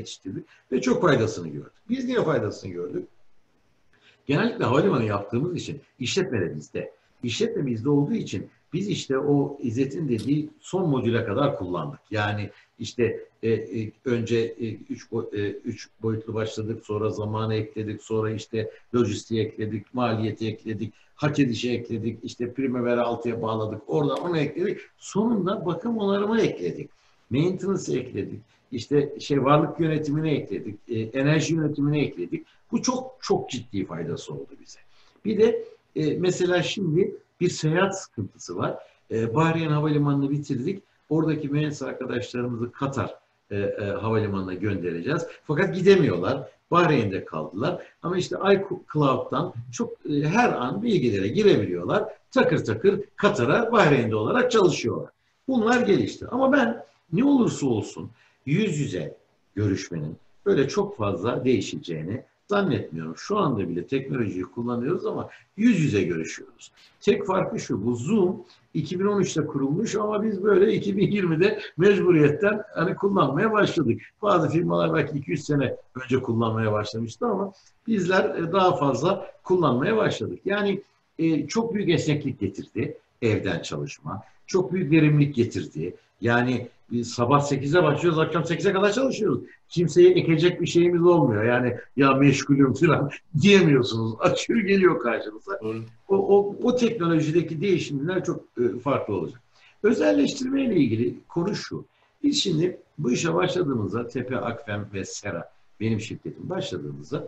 ve çok faydasını gördük. Biz niye faydasını gördük? Genellikle havalimanı yaptığımız için işletme de bizde. İşletme bizde olduğu için biz işte o İzzet'in dediği son modüle kadar kullandık. Yani işte önce üç boyutlu başladık, sonra zamanı ekledik, sonra işte lojistiği ekledik, maliyeti ekledik, hak edişi ekledik, işte Primavera 6'ya bağladık, oradan onu ekledik. Sonunda bakım onarımı ekledik. Maintenance ekledik. İşte varlık yönetimini ekledik, enerji yönetimini ekledik. Bu çok çok ciddi faydası oldu bize. Bir de mesela şimdi bir seyahat sıkıntısı var. Bahreyn Havalimanı'nı bitirdik. Oradaki mühendis arkadaşlarımızı Katar Havalimanı'na göndereceğiz. Fakat gidemiyorlar. Bahreyn'de kaldılar. Ama işte iCloud'dan çok her an bilgilere girebiliyorlar. Takır takır Katar'a Bahreyn'de olarak çalışıyorlar. Bunlar gelişti. Ama ben ne olursa olsun yüz yüze görüşmenin böyle çok fazla değişeceğini zannetmiyorum. Şu anda bile teknolojiyi kullanıyoruz ama yüz yüze görüşüyoruz. Tek farkı şu, bu Zoom 2013'te kurulmuş ama biz böyle 2020'de mecburiyetten hani kullanmaya başladık. Bazı firmalar belki 200 sene önce kullanmaya başlamıştı ama bizler daha fazla kullanmaya başladık. Yani çok büyük esneklik getirdi evden çalışma. Çok büyük verimlilik getirdi. Yani sabah 8'e başlıyoruz, akşam 8'e kadar çalışıyoruz. Kimseye ekecek bir şeyimiz olmuyor. Yani ya meşgulüm falan diyemiyorsunuz. Açıyor geliyor karşınıza. O teknolojideki değişimler çok farklı olacak. Özelleştirme ile ilgili konu şu. Biz şimdi bu işe başladığımızda Tepe, Akfem ve Sera benim şirketim başladığımızda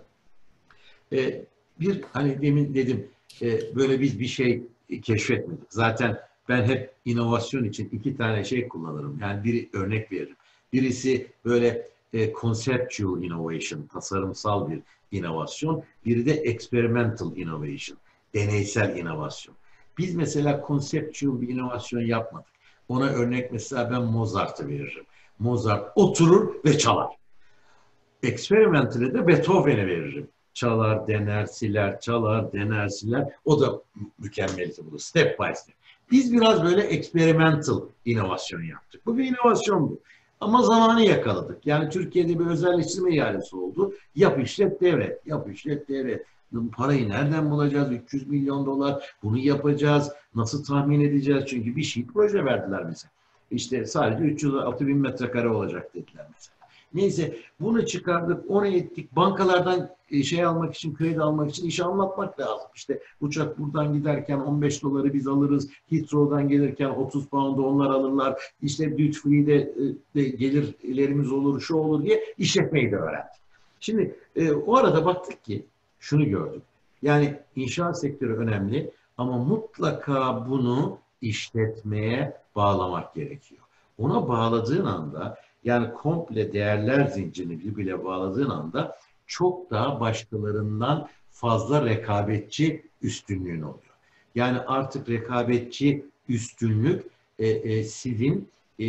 bir hani demin dedim böyle biz bir şey keşfetmedik. Zaten ben hep inovasyon için iki tane şey kullanırım. Yani bir örnek veririm. Birisi böyle conceptual innovation, tasarımsal bir inovasyon. Biri de experimental innovation, deneysel inovasyon. Biz mesela conceptual bir inovasyon yapmadık. Ona örnek mesela ben Mozart'ı veririm. Mozart oturur ve çalar. Experimental'e de Beethoven'i veririm. Çalar, dener, siler, çalar, dener, siler. O da mükemmeliydi bu. Step by step. Biz biraz böyle experimental inovasyon yaptık. Bu bir inovasyon bu. Ama zamanı yakaladık. Yani Türkiye'de bir özelleştirme ihalesi oldu. Yap işlet devret. Yap işlet devret. Parayı nereden bulacağız? 300 milyon dolar. Bunu yapacağız. Nasıl tahmin edeceğiz? Çünkü bir şey proje verdiler bize. İşte sadece 306 bin metrekare olacak dediler mesela. Neyse bunu çıkardık, onu ettik. Bankalardan şey almak için, kredi almak için işi anlatmak lazım. İşte uçak buradan giderken 15 doları biz alırız. Heathrow'dan gelirken 30 pound'u onlar alırlar. İşte duty free'de gelirlerimiz olur, şu olur diye işletmeyi de öğrendik. Şimdi o arada baktık ki şunu gördük. Yani inşaat sektörü önemli ama mutlaka bunu işletmeye bağlamak gerekiyor. Ona bağladığın anda yani komple değerler zincirini birbirine bağladığın anda çok daha başkalarından fazla rekabetçi üstünlüğün oluyor. Yani artık rekabetçi üstünlük sizin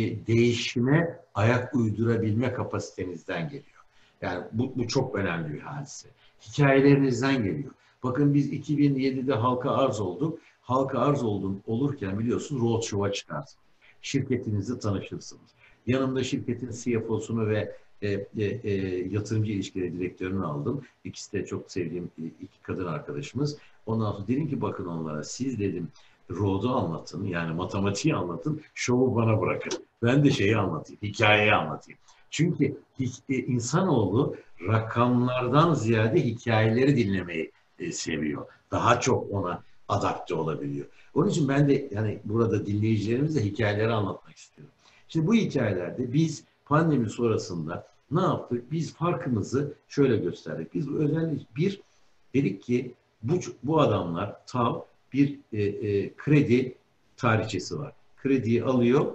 değişime ayak uydurabilme kapasitenizden geliyor. Yani bu çok önemli bir hadise. Hikayelerinizden geliyor. Bakın biz 2007'de halka arz olduk. Halka arz olurken biliyorsunuz roadshow'a çıkarsınız. Şirketinizi tanışırsınız. Yanımda şirketin CFO'sunu ve yatırımcı ilişkileri direktörünü aldım. İkisi de çok sevdiğim iki kadın arkadaşımız. Ondan sonra dedim ki bakın onlara siz dedim road'u anlatın yani matematiği anlatın, şovu bana bırakın. Ben de şeyi anlatayım, hikayeyi anlatayım. Çünkü insanoğlu rakamlardan ziyade hikayeleri dinlemeyi seviyor. Daha çok ona adapte olabiliyor. Onun için ben de yani burada dinleyicilerimize hikayeleri anlatmak istiyorum. Şimdi bu hikayelerde biz pandemi sonrasında ne yaptık? Biz farkımızı şöyle gösterdik. Biz özellikle dedik ki bu adamlar bir kredi tarihçesi var. Krediyi alıyor,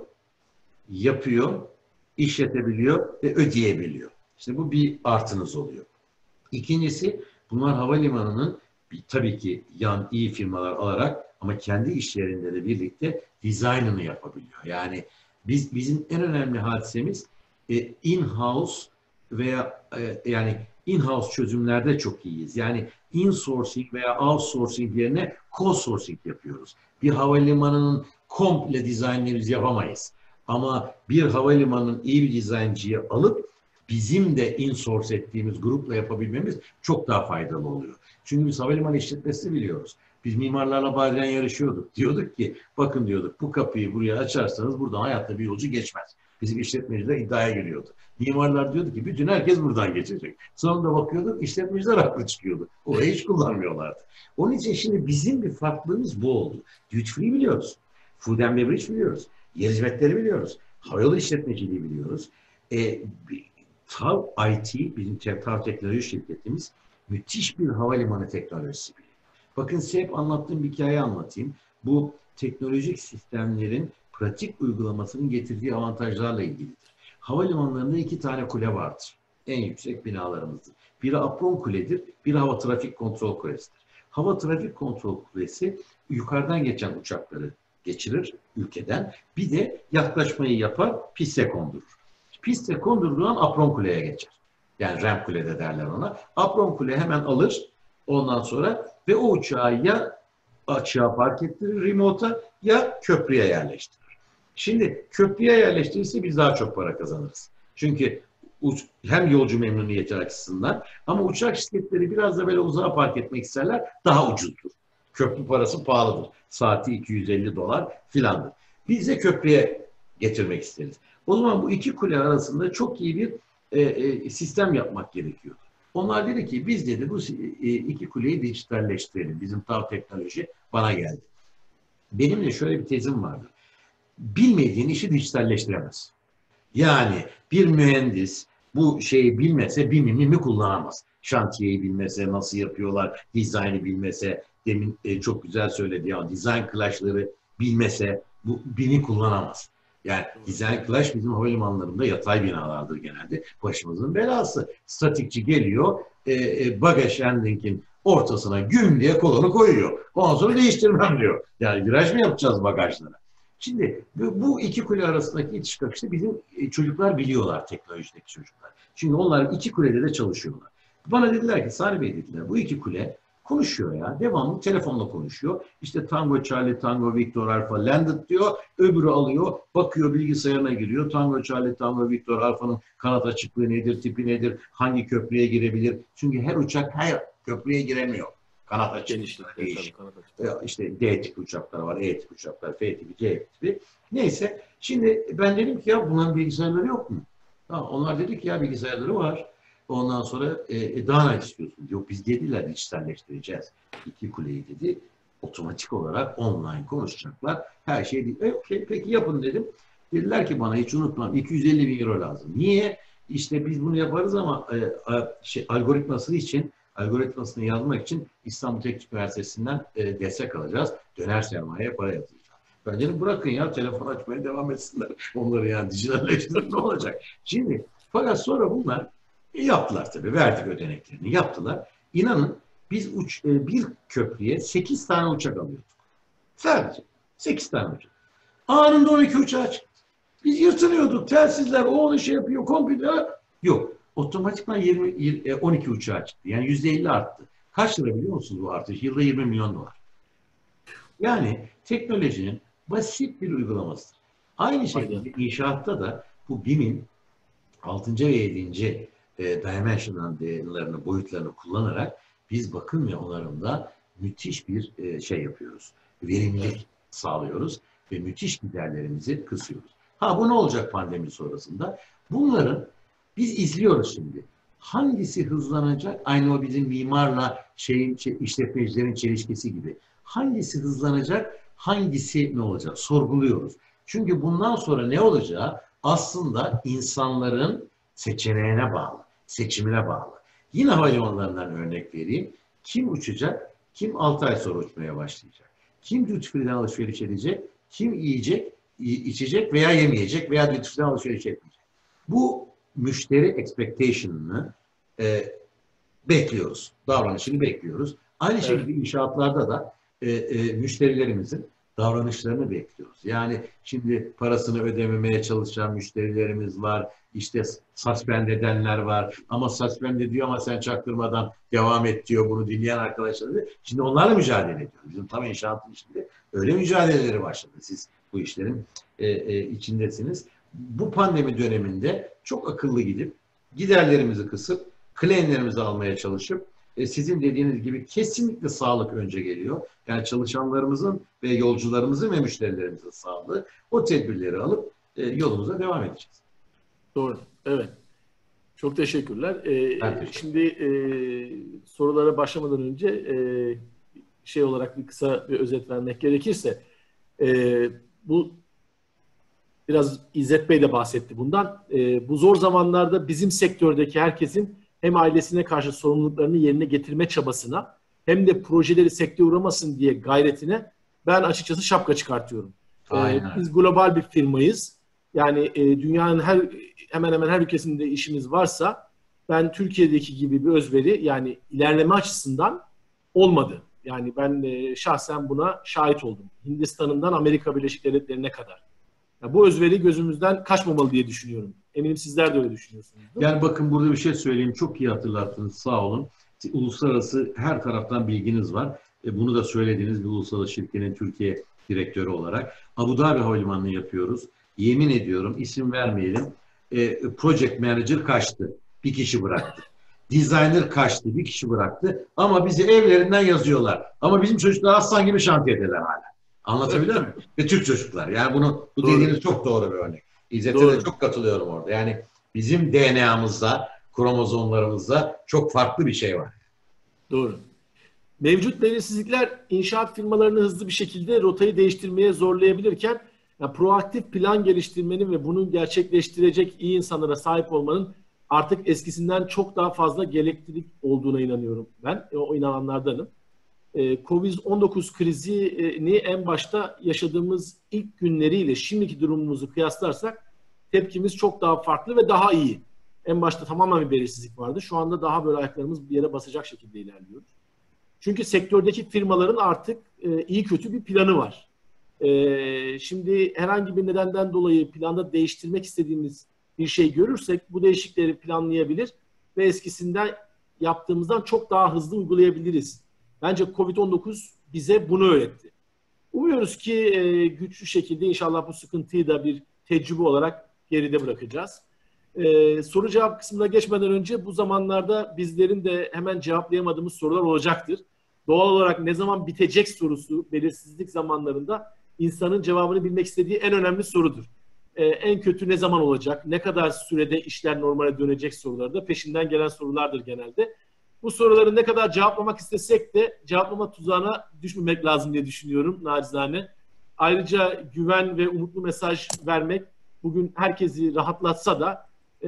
yapıyor, işletebiliyor ve ödeyebiliyor. İşte bu bir artınız oluyor. İkincisi bunlar havalimanının tabii ki iyi firmalar alarak ama kendi işlerinde de birlikte dizaynını yapabiliyor. Yani bizim en önemli hadisemiz in-house veya yani in-house çözümlerde çok iyiyiz. Yani insourcing veya outsourcing yerine co-sourcing yapıyoruz. Bir havalimanının komple dizaynını biz yapamayız. Ama bir havalimanının iyi bir dizayncıyı alıp bizim de insource ettiğimiz grupla yapabilmemiz çok daha faydalı oluyor. Çünkü biz havalimanı işletmesi biliyoruz. Biz mimarlarla bazen yarışıyorduk. Diyorduk ki bakın diyorduk bu kapıyı buraya açarsanız buradan hayatta bir yolcu geçmez. Bizim işletmeciler iddiaya giriyordu. Mimarlar diyordu ki bütün herkes buradan geçecek. Sonunda bakıyorduk işletmeciler haklı çıkıyordu. Orayı hiç kullanmıyorlardı. Onun için şimdi bizim bir farklılığımız bu oldu. Duty free biliyoruz. Food and beverage biliyoruz. Yer hizmetleri biliyoruz. Havayolu işletmeciliği biliyoruz. TAV IT, bizim TAV Teknoloji şirketimiz müthiş bir havalimanı teknolojisi biliyor. Bakın size hep anlattığım bir hikaye anlatayım. Bu teknolojik sistemlerin pratik uygulamasının getirdiği avantajlarla ilgilidir. Havalimanlarında 2 tane kule vardır. En yüksek binalarımızdır. Biri apron kuledir, biri hava trafik kontrol kulesidir. Hava trafik kontrol kulesi yukarıdan geçen uçakları geçirir ülkeden. Bir de yaklaşmayı yapar, piste kondurur. Piste kondurduğundan apron kuleye geçer. Yani ramp kulede derler ona. Apron kule hemen alır ondan sonra ve o uçağı ya açığa park ettirir remote'a ya köprüye yerleştirir. Şimdi köprüye yerleştirirse biz daha çok para kazanırız. Çünkü hem yolcu memnuniyeti açısından ama uçak şirketleri biraz da böyle uzağa park etmek isterler daha ucuzdur. Köprü parası pahalıdır. Saati $250 filandır. Biz de köprüye getirmek isteriz. O zaman bu 2 kule arasında çok iyi bir sistem yapmak gerekiyor. Onlar dedi ki biz dedi bu 2 kuleyi dijitalleştirelim. Bizim TAV Teknoloji bana geldi. Benim de şöyle bir tezim vardı. Bilmediğin işi dijitalleştiremez. Yani bir mühendis bu şeyi bilmese BİM'i kullanamaz. Şantiyeyi bilmese, nasıl yapıyorlar, dizaynı bilmese, demin çok güzel söyledi ya, dizayn clash'ları bilmese bu BİM'i kullanamaz. Yani dizayn clash bizim havalimanlarında yatay binalardır genelde. Başımızın belası. Statikçi geliyor, bagaj handling'in ortasına güm diye kolonu koyuyor. Ondan sonra değiştirmem diyor. Yani viraj mı yapacağız bagajlara? Şimdi bu 2 kule arasındaki itiş kakışı bizim çocuklar biliyorlar, teknolojideki çocuklar. Çünkü onlar 2 kulede de çalışıyorlar. Bana dediler ki Salih Bey dediler bu 2 kule konuşuyor ya. Devamlı telefonla konuşuyor. İşte Tango Charlie, Tango Victor Alpha landed diyor. Öbürü alıyor. Bakıyor bilgisayarına giriyor. Tango Charlie, Tango Victor Alpha'nın kanat açıklığı nedir, tipi nedir, hangi köprüye girebilir? Çünkü her uçak her köprüye giremiyor. Kanat açıklığı değişik. İşte D tipi uçaklar var, E tipi uçaklar, F tipi, C tipi. Neyse. Şimdi ben dedim ki ya bunların bilgisayarları yok mu? Ha, onlar dedi ki ya bilgisayarları var. Ondan sonra daha ne istiyorsun? Yok biz dediler dijitalleştireceğiz. 2 kuleyi dedi. Otomatik olarak online konuşacaklar. Her şey değil. Okay, peki yapın dedim. Dediler ki bana hiç unutmam 250 bin euro lazım. Niye? İşte biz bunu yaparız ama algoritmasını yazmak için İstanbul Teknik Üniversitesi'nden destek alacağız. Döner sermayeye para yatıracağız. Ben dedim bırakın ya telefon açmaya devam etsinler. Onları yani dijitalleştirir ne olacak? Şimdi fakat sonra bunlar yaptılar tabii. Verdik ödeneklerini. Yaptılar. İnanın biz bir köprüye 8 tane uçak alıyorduk. Sadece 8 tane uçak. Anında 12 uçağa çıktı. Biz yırtınıyorduk. Telsizler o onu şey yapıyor. Kompüter yok. Otomatikman 12 uçağa çıktı. Yani %50 arttı. Kaç lira biliyor musunuz bu artış? Yılda 20 milyon dolar. Yani teknolojinin basit bir uygulamasıdır. Aynı şekilde inşaatta da bu BİM'in 6. ve 7. dimensionlarını, boyutlarını kullanarak biz bakım ve onarımda müthiş bir şey yapıyoruz. Verimlilik sağlıyoruz ve müthiş giderlerimizi kısıyoruz. Ha bu ne olacak pandemi sonrasında? Bunların biz izliyoruz şimdi. Hangisi hızlanacak? Aynı o bizim mimarla işletmecilerin çelişkisi gibi. Hangisi hızlanacak? Hangisi ne olacak? Sorguluyoruz. Çünkü bundan sonra ne olacağı aslında insanların seçeneğine bağlı, seçimine bağlı. Yine havalimanlarından örnek vereyim. Kim uçacak? Kim 6 ay sonra uçmaya başlayacak? Kim duty free'den alışveriş edecek? Kim yiyecek, içecek veya yemeyecek veya duty free'den alışveriş etmeyecek? Bu müşteri expectation'ını bekliyoruz. Davranışını bekliyoruz. Aynı şekilde inşaatlarda da müşterilerimizin davranışlarını bekliyoruz. Yani şimdi parasını ödememeye çalışan müşterilerimiz var. İşte suspend edenler var. Ama suspend ediyor ama sen çaktırmadan devam et diyor bunu dinleyen arkadaşlar. Şimdi onlarla mücadele ediyoruz. Bizim tam inşaatın içinde öyle mücadeleleri başladı. Siz bu işlerin içindesiniz. Bu pandemi döneminde çok akıllı gidip giderlerimizi kısıp claimlerimizi almaya çalışıp sizin dediğiniz gibi kesinlikle sağlık önce geliyor. Yani çalışanlarımızın ve yolcularımızın ve müşterilerimizin sağlığı, o tedbirleri alıp yolumuza devam edeceğiz. Doğru. Evet. Çok teşekkürler. Teşekkür Sorulara başlamadan önce şey olarak bir kısa bir özet vermek gerekirse bu biraz İzzet Bey de bahsetti bundan. Bu zor zamanlarda bizim sektördeki herkesin hem ailesine karşı sorumluluklarını yerine getirme çabasına hem de projeleri sekteye uğramasın diye gayretine ben açıkçası şapka çıkartıyorum. Biz global bir firmayız. Yani dünyanın hemen hemen her ülkesinde işimiz varsa ben Türkiye'deki gibi bir özveri yani ilerleme açısından olmadı. Yani ben şahsen buna şahit oldum. Hindistan'ından Amerika Birleşik Devletleri'ne kadar. Yani bu özveri gözümüzden kaçmamalı diye düşünüyorum. Eminim sizler de öyle düşünüyorsunuz. Yani bakın burada bir şey söyleyeyim. Çok iyi hatırlattınız. Sağ olun. Uluslararası her taraftan bilginiz var. Bunu da söylediğiniz bir uluslararası şirketin Türkiye direktörü olarak. Abu Dhabi Havalimanı'nı yapıyoruz. Yemin ediyorum isim vermeyelim. Project Manager kaçtı. Bir kişi bıraktı. Designer kaçtı. Bir kişi bıraktı. Ama bizi evlerinden yazıyorlar. Ama bizim çocuklar aslan gibi şantiyedeler hala. Anlatabiliyor muyum? Ve Türk çocuklar. Yani bu dediğiniz çok doğru bir örnek. İzzet'e de çok katılıyorum orada. Yani bizim DNA'mızda, kromozomlarımızda çok farklı bir şey var. Doğru. Mevcut belirsizlikler inşaat firmalarını hızlı bir şekilde rotayı değiştirmeye zorlayabilirken yani proaktif plan geliştirmenin ve bunu gerçekleştirecek iyi insanlara sahip olmanın artık eskisinden çok daha fazla gereklilik olduğuna inanıyorum ben. O inananlardanım. Covid-19 krizini en başta yaşadığımız ilk günleriyle şimdiki durumumuzu kıyaslarsak tepkimiz çok daha farklı ve daha iyi. En başta tamamen bir belirsizlik vardı. Şu anda daha böyle ayaklarımız bir yere basacak şekilde ilerliyoruz. Çünkü sektördeki firmaların artık iyi kötü bir planı var. Şimdi herhangi bir nedenden dolayı planda değiştirmek istediğimiz bir şey görürsek bu değişiklikleri planlayabilir ve eskisinden yaptığımızdan çok daha hızlı uygulayabiliriz. Bence Covid-19 bize bunu öğretti. Umuyoruz ki güçlü şekilde inşallah bu sıkıntıyı da bir tecrübe olarak geride bırakacağız. Soru cevap kısmına geçmeden önce bu zamanlarda bizlerin de hemen cevaplayamadığımız sorular olacaktır. Doğal olarak ne zaman bitecek sorusu belirsizlik zamanlarında insanın cevabını bilmek istediği en önemli sorudur. En kötü ne zaman olacak, ne kadar sürede işler normale dönecek soruları da peşinden gelen sorulardır genelde. Bu soruları ne kadar cevaplamak istesek de cevaplama tuzağına düşmemek lazım diye düşünüyorum nacizane. Ayrıca güven ve umutlu mesaj vermek bugün herkesi rahatlatsa da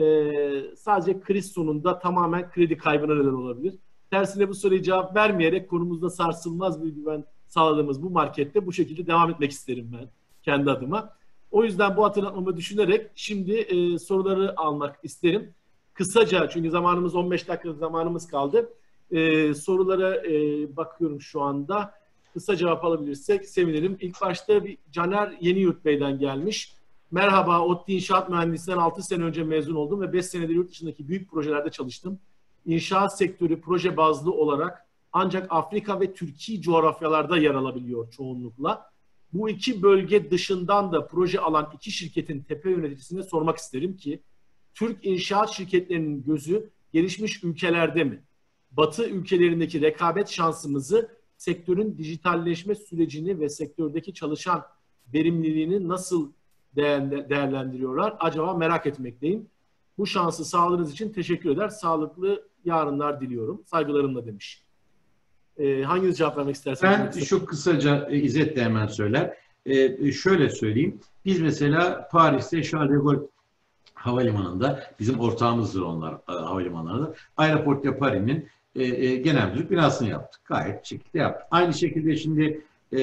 sadece kriz sonunda tamamen kredi kaybına neden olabilir. Tersine bu soruya cevap vermeyerek konumuzda sarsılmaz bir güven sağladığımız bu markette bu şekilde devam etmek isterim ben kendi adıma. O yüzden bu hatırlatmamı düşünerek şimdi soruları almak isterim. Kısaca çünkü zamanımız 15 dakika zamanımız kaldı. Sorulara bakıyorum şu anda. Kısa cevap alabilirsek sevinirim. İlk başta bir Caner Yeniyurt Bey'den gelmiş. Merhaba, ODTÜ İnşaat Mühendisliğinden 6 sene önce mezun oldum ve 5 senedir yurt dışındaki büyük projelerde çalıştım. İnşaat sektörü proje bazlı olarak ancak Afrika ve Türkiye coğrafyalarda yer alabiliyor çoğunlukla. Bu iki bölge dışından da proje alan iki şirketin tepe yöneticisine sormak isterim ki Türk inşaat şirketlerinin gözü gelişmiş ülkelerde mi? Batı ülkelerindeki rekabet şansımızı, sektörün dijitalleşme sürecini ve sektördeki çalışan verimliliğini nasıl değerlendiriyorlar? Acaba merak etmekteyim. Bu şansı sağladığınız için teşekkür eder. Sağlıklı yarınlar diliyorum. Saygılarımla demiş. Hanginiz cevap vermek isterseniz? Ben çok kısaca İzzet de hemen söyler. Şöyle söyleyeyim. Biz mesela Paris'te Charles de Gaulle Havalimanı'nda, bizim ortağımızdır onlar havalimanlarında, Aéroport de Paris'in genel müdürlük binasını yaptık. Gayet şekilde yaptık. Aynı şekilde şimdi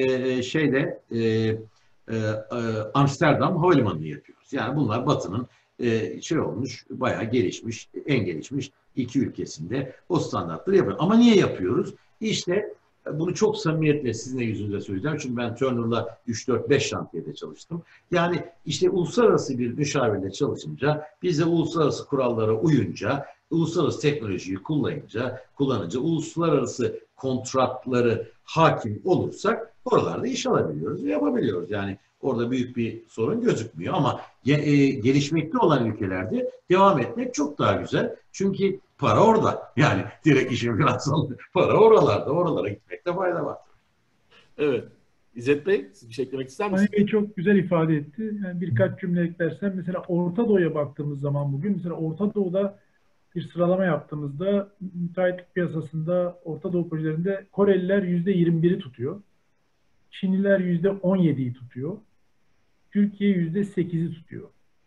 Amsterdam Havalimanı'nı yapıyoruz. Yani bunlar Batı'nın olmuş, bayağı gelişmiş, en gelişmiş iki ülkesinde o standartları yapıyor. Ama niye yapıyoruz? İşte bunu çok samimiyetle sizinle yüzünüze söyleyeceğim. Çünkü ben Turner'la 3-4-5 şantiyede çalıştım. Yani işte uluslararası bir müşavirle çalışınca, biz de uluslararası kurallara uyunca, uluslararası teknolojiyi kullanınca, uluslararası kontratları hakim olursak oralarda iş alabiliyoruz ve yapabiliyoruz. Yani Orada büyük bir sorun gözükmüyor ama gelişmekte olan ülkelerde devam etmek çok daha güzel. Çünkü para orada. Yani direkt işin finansal para oralarda. Oralara gitmekte fayda var. Evet. İzzet Bey, siz bir şey eklemek ister misiniz? Hani Bey çok güzel ifade etti. Yani birkaç cümle eklersem mesela Orta Doğu'ya baktığımız zaman bugün mesela Orta Doğu'da bir sıralama yaptığımızda müteahhitlik piyasasında Orta Doğu projelerinde Koreliler %21'i tutuyor. Çinliler %17'yi tutuyor. Türkiye %8'i tutuyor.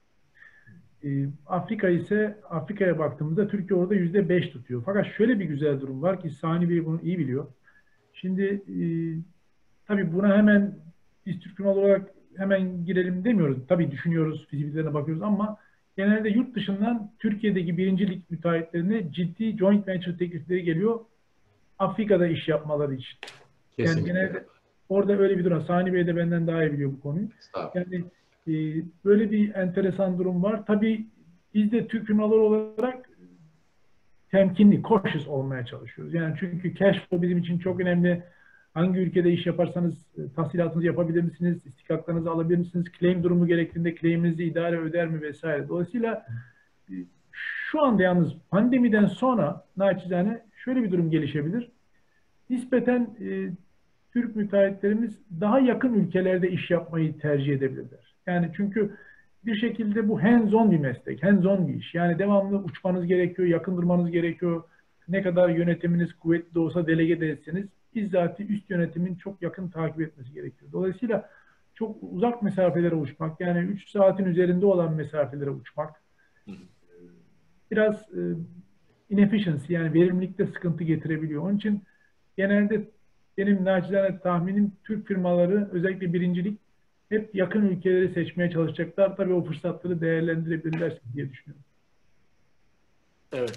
Afrika'ya baktığımızda Türkiye orada %5 tutuyor. Fakat şöyle bir güzel durum var ki Sani Bey bunu iyi biliyor. Şimdi tabii buna hemen biz Türk firmaları olarak hemen girelim demiyoruz. Tabii düşünüyoruz, fizibilitelerine bakıyoruz ama genelde yurt dışından Türkiye'deki birincilik müteahhitlerine ciddi joint venture teklifleri geliyor. Afrika'da iş yapmaları için. Yani Kesinlikle. genelde orada öyle bir durum. Sani Bey de benden daha iyi biliyor bu konuyu. Yani böyle bir enteresan durum var. Tabii biz de Türk firmaları olarak temkinli, cautious olmaya çalışıyoruz. Yani çünkü cash flow bizim için çok önemli. Hangi ülkede iş yaparsanız tahsilatınızı yapabilir misiniz? İstikaklarınızı alabilir misiniz? Claim durumu gerektiğinde claim'inizi idare öder mi vesaire. Dolayısıyla şu anda yalnız pandemiden sonra naçizane şöyle bir durum gelişebilir. Nispeten Türk müteahhitlerimiz daha yakın ülkelerde iş yapmayı tercih edebilirler. Yani çünkü bir şekilde bu hands-on bir meslek, hands-on bir iş. Yani devamlı uçmanız gerekiyor, yakın durmanız gerekiyor. Ne kadar yönetiminiz kuvvetli de olsa delege de etseniz, bizzati üst yönetimin çok yakın takip etmesi gerekiyor. Dolayısıyla çok uzak mesafelere uçmak, yani 3 saatin üzerinde olan mesafelere uçmak biraz inefficiency, yani verimlilikte sıkıntı getirebiliyor. Onun için genelde benim nacizane tahminim Türk firmaları özellikle birincilik hep yakın ülkeleri seçmeye çalışacaklar. Tabii o fırsatları değerlendirebilirler diye düşünüyorum. Evet.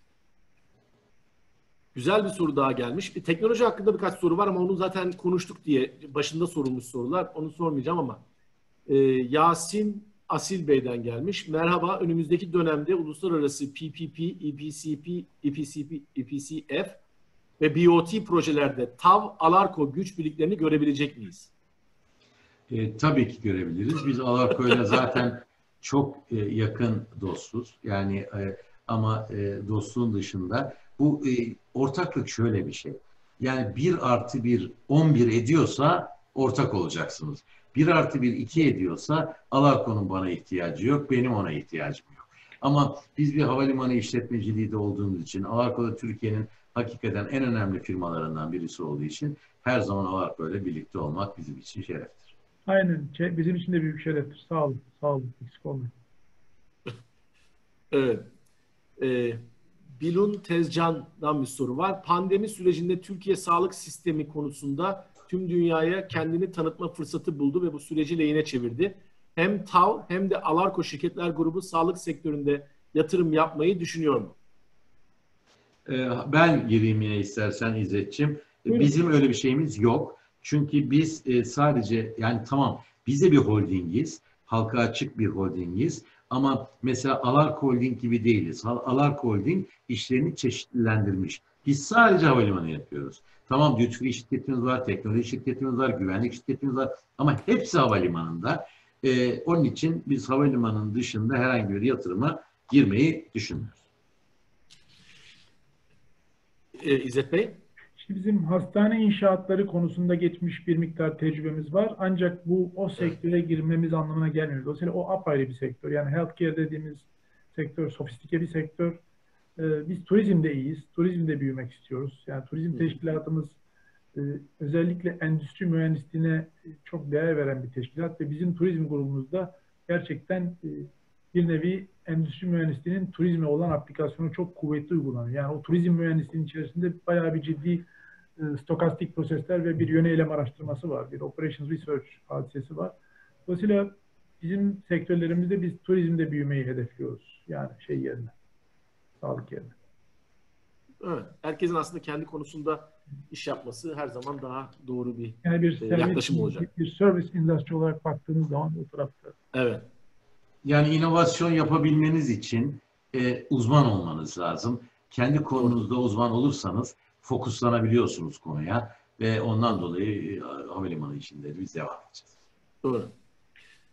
Güzel bir soru daha gelmiş. Teknoloji hakkında birkaç soru var ama onu zaten konuştuk diye başında sorulmuş sorular. Onu sormayacağım ama Yasin Asil Bey'den gelmiş. Merhaba, önümüzdeki dönemde uluslararası PPP, EPCF ve BOT projelerde TAV, Alarko güç birliklerini görebilecek miyiz? Tabii ki görebiliriz. Biz Alarko ile zaten çok yakın dostuz. Yani ama dostluğun dışında bu ortaklık şöyle bir şey. Yani 1+1 11 ediyorsa ortak olacaksınız. 1+1 2 ediyorsa Alarko'nun bana ihtiyacı yok, benim ona ihtiyacım yok. Ama biz bir havalimanı işletmeciliği de olduğumuz için Alarko'da Türkiye'nin hakikaten en önemli firmalarından birisi olduğu için her zaman Alarko ile birlikte olmak bizim için şereftir. Aynen. Bizim için de büyük şereftir. Sağ olun. Sağ olun. Eksik olmayın. Evet. Bilun Tezcan'dan bir soru var. Pandemi sürecinde Türkiye sağlık sistemi konusunda tüm dünyaya kendini tanıtma fırsatı buldu ve bu süreci lehine çevirdi. Hem TAV hem de Alarko şirketler grubu sağlık sektöründe yatırım yapmayı düşünüyor mu? Ben gireyim yine istersen İzzetciğim. Bizim öyle bir şeyimiz yok. Çünkü biz sadece yani tamam biz de bir holdingiz. Halka açık bir holdingiz. Ama mesela Alarko Holding gibi değiliz. Alarko Holding işlerini çeşitlendirmiş. Biz sadece havalimanı yapıyoruz. Tamam duty free şirketimiz var, teknoloji şirketimiz var, güvenlik şirketimiz var. Ama hepsi havalimanında. Onun için biz havalimanının dışında herhangi bir yatırıma girmeyi düşünmüyoruz. İzzet Bey? İşte bizim hastane inşaatları konusunda geçmiş bir miktar tecrübemiz var. Ancak bu o sektöre girmemiz anlamına gelmiyor. Dolayısıyla o apayrı bir sektör. Yani healthcare dediğimiz sektör, sofistike bir sektör. Biz turizmde iyiyiz. Turizmde büyümek istiyoruz. Yani turizm teşkilatımız özellikle endüstri mühendisliğine çok değer veren bir teşkilat ve bizim turizm grubumuzda gerçekten bir nevi endüstri mühendisliğinin turizme olan aplikasyonu çok kuvvetli uygulanıyor. Yani o turizm mühendisliğinin içerisinde bayağı bir ciddi stokastik prosesler ve bir yöneylem araştırması var. Bir operations research hadisesi var. Dolayısıyla bizim sektörlerimizde biz turizmde büyümeyi hedefliyoruz. Yani şey yerine, sağlık yerine. Evet. Herkesin aslında kendi konusunda iş yapması her zaman daha doğru bir yani bir yaklaşım olacak. Bir service industry olarak baktığınız zaman o tarafta. Evet. Yani inovasyon yapabilmeniz için uzman olmanız lazım. Kendi konunuzda uzman olursanız fokuslanabiliyorsunuz konuya ve ondan dolayı havalimanı içinde biz devam edeceğiz. Doğru.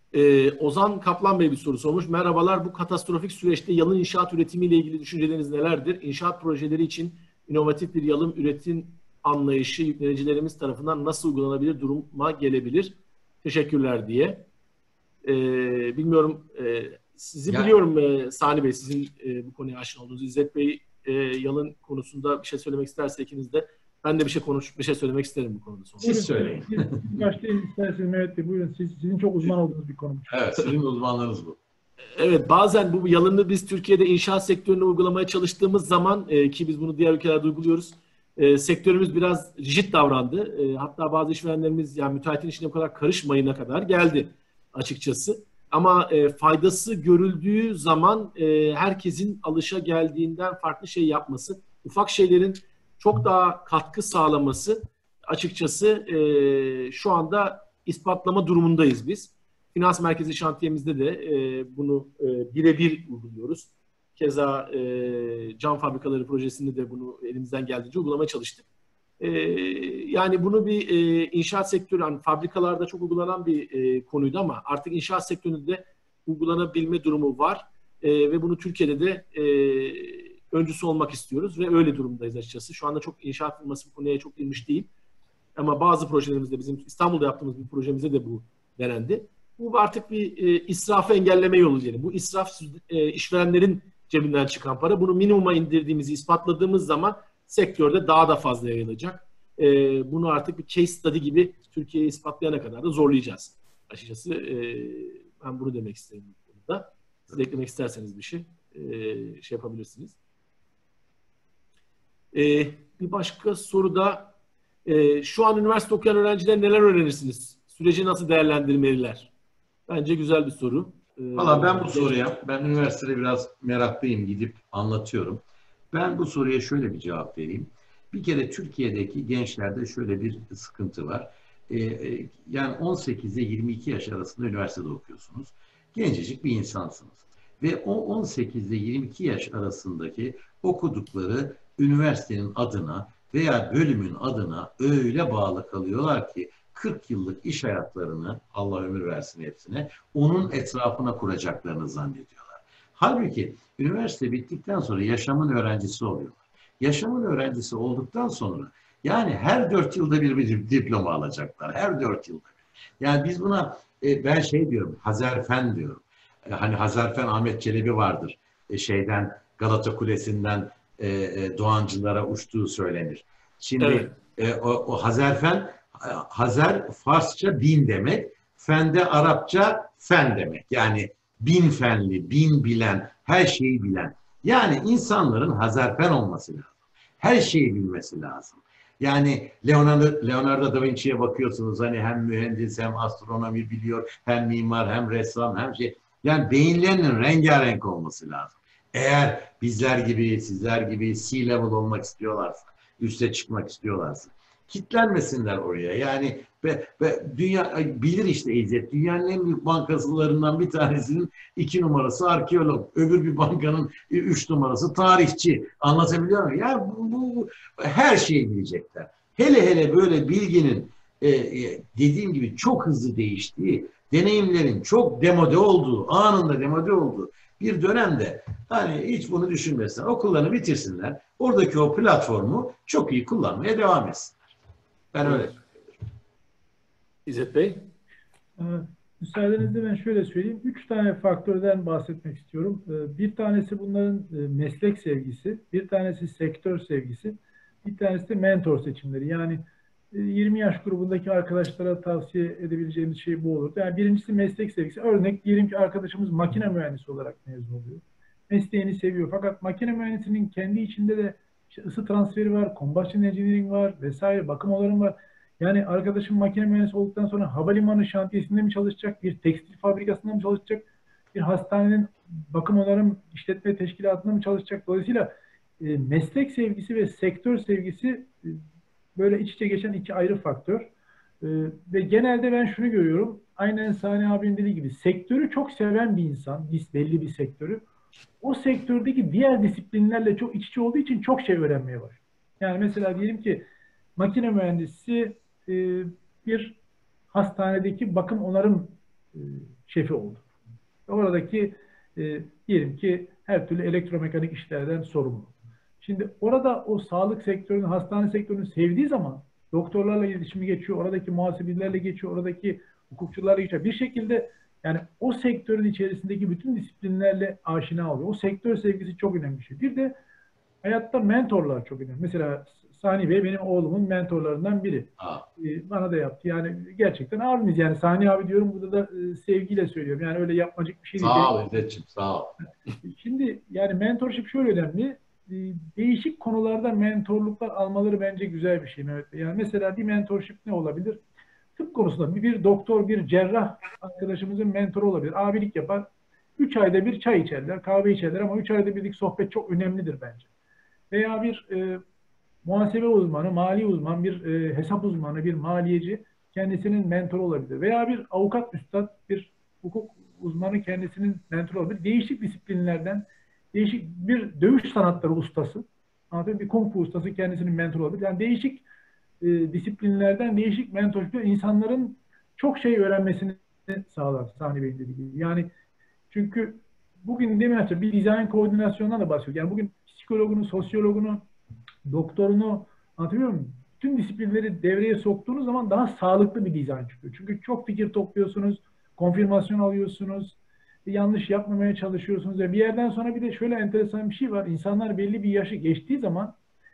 Ozan Kaplan Bey bir soru sormuş. Merhabalar, bu katastrofik süreçte yalın inşaat üretimiyle ilgili düşünceleriniz nelerdir? İnşaat projeleri için inovatif bir yalın üretim anlayışı yüklenicilerimiz tarafından nasıl uygulanabilir duruma gelebilir? Teşekkürler diye. Bilmiyorum, sizi biliyorum Sani Bey, sizin bu konuya aşina olduğunuz. İzzet Bey yalın konusunda bir şey söylemek isterse ikiniz de, ben de bir şey söylemek isterim bu konuda. Siz söyleyin. Siz başlayın isterseniz Mehmet Bey, buyurun. Sizin çok uzman olduğunuz bir konu. Evet, sizin uzmanlığınız bu. Evet, bazen bu yalını biz Türkiye'de inşaat sektöründe uygulamaya çalıştığımız zaman ki biz bunu diğer ülkelerde uyguluyoruz, sektörümüz biraz rigid davrandı. Hatta bazı işverenlerimiz yani müteahhitin işine bu kadar karışmayına kadar geldi açıkçası. Ama faydası görüldüğü zaman herkesin alışa geldiğinden farklı şey yapması, ufak şeylerin çok daha katkı sağlaması açıkçası şu anda ispatlama durumundayız biz. Finans merkezi şantiyemizde de bunu birebir uyguluyoruz. Keza cam fabrikaları projesinde de bunu elimizden geldiğince uygulamaya çalıştık. Yani bunu bir inşaat sektörü, yani fabrikalarda çok uygulanan bir konuydu ama artık inşaat sektöründe de uygulanabilme durumu var. Ve bunu Türkiye'de de öncüsü olmak istiyoruz ve öyle durumdayız açıkçası. Şu anda çok inşaat firması bu konuya çok girmiş değil. Ama bazı projelerimizde, bizim İstanbul'da yaptığımız bir projemizde de bu denendi. Bu artık bir israfı engelleme yolu diyelim. Bu israf işverenlerin cebinden çıkan para. Bunu minimuma indirdiğimizi ispatladığımız zaman sektörde daha da fazla yayılacak. Bunu artık bir case study gibi Türkiye'yi ispatlayana kadar da zorlayacağız. Açıkçası ben bunu demek isterim bu konuda. Siz eklemek isterseniz bir şey yapabilirsiniz. Bir başka soruda şu an üniversite okuyan öğrenciler neler öğrenirsiniz? Süreci nasıl değerlendirmeliler? Bence güzel bir soru. Valla ben bu soruya, ben üniversitede biraz meraklıyım, gidip anlatıyorum. Ben bu soruya şöyle bir cevap vereyim. Bir kere Türkiye'deki gençlerde şöyle bir sıkıntı var. Yani 18 ile 22 yaş arasında üniversitede okuyorsunuz. Gencecik bir insansınız. Ve o 18 ile 22 yaş arasındaki okudukları üniversitenin adına veya bölümün adına öyle bağlı kalıyorlar ki 40 yıllık iş hayatlarını, Allah ömür versin hepsine, onun etrafına kuracaklarını zannediyorlar. Halbuki üniversite bittikten sonra yaşamın öğrencisi oluyorlar. Yaşamın öğrencisi olduktan sonra yani her 4 yılda bir diploma alacaklar. Her 4 yılda bir. Yani biz buna ben şey diyorum, Hazerfen diyorum. Hani Hazerfen Ahmet Çelebi vardır. Galata Kulesi'nden Doğancılara uçtuğu söylenir. Şimdi evet. O Hazerfen, Hazer Farsça bin demek, fen de Arapça fen demek. Yani bin fenli, bin bilen, her şeyi bilen. Yani insanların Hazerfen olması lazım. Her şeyi bilmesi lazım. Yani Leonardo da Vinci'ye bakıyorsunuz, hani hem mühendis hem astronomi biliyor, hem mimar hem ressam hem şey. Yani beyinlerinin rengarenk olması lazım. Eğer bizler gibi, sizler gibi C-level olmak istiyorlarsa, üste çıkmak istiyorlarsa, kitlenmesinler oraya. Yani dünya bilir işte İzzet. Dünyanın en büyük bankasılarından bir tanesinin 2 numarası arkeolog, öbür bir bankanın 3 numarası tarihçi. Anlatabiliyor muyum? Ya bu her şeyi bilecekler. Hele böyle bilginin dediğim gibi çok hızlı değiştiği, deneyimlerin çok demode olduğu, anında demode olduğu bir dönemde hani hiç bunu düşünmesinler. Okullarını bitirsinler. Oradaki o platformu çok iyi kullanmaya devam etsinler. Ben öyle söylüyorum. İzzet Bey? Müsaadenizle ben şöyle söyleyeyim. 3 tane faktörden bahsetmek istiyorum. Bir tanesi bunların meslek sevgisi, bir tanesi sektör sevgisi, bir tanesi de mentor seçimleri. Yani 20 yaş grubundaki arkadaşlara tavsiye edebileceğimiz şey bu olur. Yani birincisi meslek sevgisi. Örnek diyelim ki arkadaşımız makine mühendisi olarak mezun oluyor. Mesleğini seviyor. Fakat makine mühendisinin kendi içinde de işte ısı transferi var, combustion engineering var vesaire, bakım onarım var. Yani arkadaşım makine mühendisi olduktan sonra havalimanı şantiyesinde mi çalışacak, bir tekstil fabrikasında mı çalışacak, bir hastanenin bakım onarım işletme teşkilatında mı çalışacak? Dolayısıyla meslek sevgisi ve sektör sevgisi böyle iç içe geçen iki ayrı faktör. Ve genelde ben şunu görüyorum, aynen Sani abinin dediği gibi sektörü çok seven bir insan, belli bir sektörü, o sektördeki diğer disiplinlerle çok iç içe olduğu için çok şey öğrenmeye başlıyor. Yani mesela diyelim ki makine mühendisi bir hastanedeki bakım onarım şefi oldu. Oradaki diyelim ki her türlü elektromekanik işlerden sorumlu. Şimdi orada o sağlık sektörünü, hastane sektörünü sevdiği zaman doktorlarla iletişimi geçiyor, oradaki muhasebecilerle geçiyor, oradaki hukukçularla geçiyor. Bir şekilde yani o sektörün içerisindeki bütün disiplinlerle aşina oluyor. O sektör sevgisi çok önemli bir şey. Bir de hayatta mentorlar çok önemli. Mesela Sani Bey benim oğlumun mentorlarından biri. Bana da yaptı. Yani gerçekten abimiz. Yani Sani abi diyorum, burada da sevgiyle söylüyorum. Yani öyle yapmacık bir şey değil. Sağ ol İzzetciğim, sağ ol. Şimdi yani mentorship şöyle önemli. Değişik konularda mentorluklar almaları bence güzel bir şey Mehmet Bey. Yani mesela bir mentorship ne olabilir? Tıp konusunda bir doktor, bir cerrah arkadaşımızın mentoru olabilir. Abilik yapar. 3 ayda bir çay içerler, kahve içerler ama 3 ayda birlik sohbet çok önemlidir bence. Veya bir muhasebe uzmanı, mali uzman, bir hesap uzmanı, bir maliyeci kendisinin mentoru olabilir. Veya bir avukat üstad, bir hukuk uzmanı kendisinin mentoru olabilir. Değişik disiplinlerden, değişik bir dövüş sanatları ustası, bir kung fu ustası kendisinin mentoru olabilir. Yani değişik disiplinlerden değişik mentorluklar insanların çok şey öğrenmesini sağlar Sani Bey'in dediği gibi. Yani çünkü bugün demin bir dizayn koordinasyondan da bahsediyoruz. Yani bugün psikologunu, sosyologunu, doktorunu, anlatabiliyor muyum? Tüm disiplinleri devreye soktuğunuz zaman daha sağlıklı bir dizayn çıkıyor. Çünkü çok fikir topluyorsunuz, konfirmasyon alıyorsunuz, yanlış yapmamaya çalışıyorsunuz. Ve bir yerden sonra bir de şöyle enteresan bir şey var. İnsanlar belli bir yaşı geçtiği zaman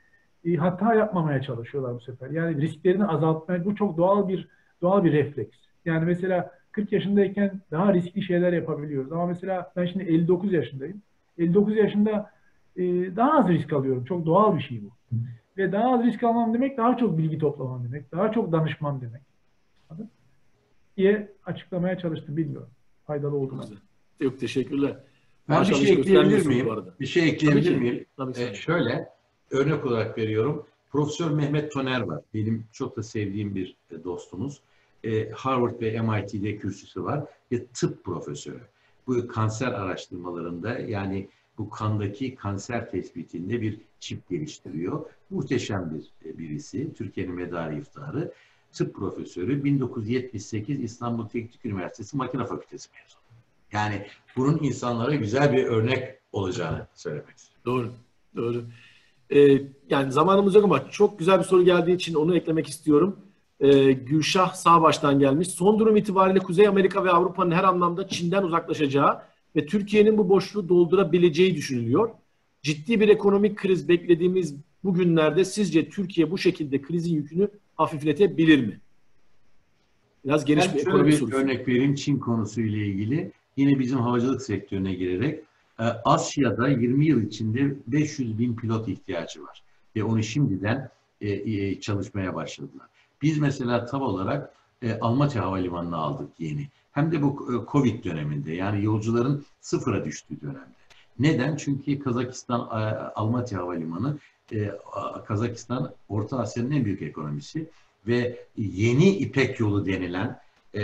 hata yapmamaya çalışıyorlar bu sefer. Yani risklerini azaltmaya, bu çok doğal bir refleks. Yani mesela 40 yaşındayken daha riskli şeyler yapabiliyoruz. Ama mesela ben şimdi 59 yaşındayım. 59 yaşında daha az risk alıyorum. Çok doğal bir şey bu. Ve daha az risk almam demek daha çok bilgi toplamam demek. Daha çok danışmam demek. Anladın? Diye açıklamaya çalıştım. Bilmiyorum. Faydalı oldu mu? Yok, teşekkürler. Ben bir şey ekleyebilir miyim? Bu arada. Bir şey ekleyebilir miyim? Tabii. Şöyle, örnek olarak veriyorum. Profesör Mehmet Toner var. Benim çok da sevdiğim bir dostumuz. Harvard ve MIT'de kürsüsü var. Ve tıp profesörü. Bu kanser araştırmalarında, yani bu kandaki kanser tespitinde bir çip geliştiriyor. Muhteşem birisi. Türkiye'nin medarı iftiharı. Tıp profesörü. 1978 İstanbul Teknik Üniversitesi Makine Fakültesi mezunu. Yani bunun insanlara güzel bir örnek olacağını söylemek istiyorum. Doğru. Yani zamanımız yok ama çok güzel bir soru geldiği için onu eklemek istiyorum. Gülşah Sağbaş'tan gelmiş. Son durum itibariyle Kuzey Amerika ve Avrupa'nın her anlamda Çin'den uzaklaşacağı ve Türkiye'nin bu boşluğu doldurabileceği düşünülüyor. Ciddi bir ekonomik kriz beklediğimiz bu günlerde sizce Türkiye bu şekilde krizin yükünü hafifletebilir mi? Biraz geniş bir ekonomi sorusu. Örnek vereyim Çin konusuyla ilgili. Yine bizim havacılık sektörüne girerek Asya'da 20 yıl içinde 500 bin pilot ihtiyacı var. Ve onu şimdiden çalışmaya başladılar. Biz mesela TAV olarak Almatya Havalimanı'na aldık yeni. Hem de bu Covid döneminde, yani yolcuların sıfıra düştüğü dönemde. Neden? Çünkü Kazakistan Almatya Havalimanı, Kazakistan Orta Asya'nın en büyük ekonomisi ve yeni İpek Yolu denilen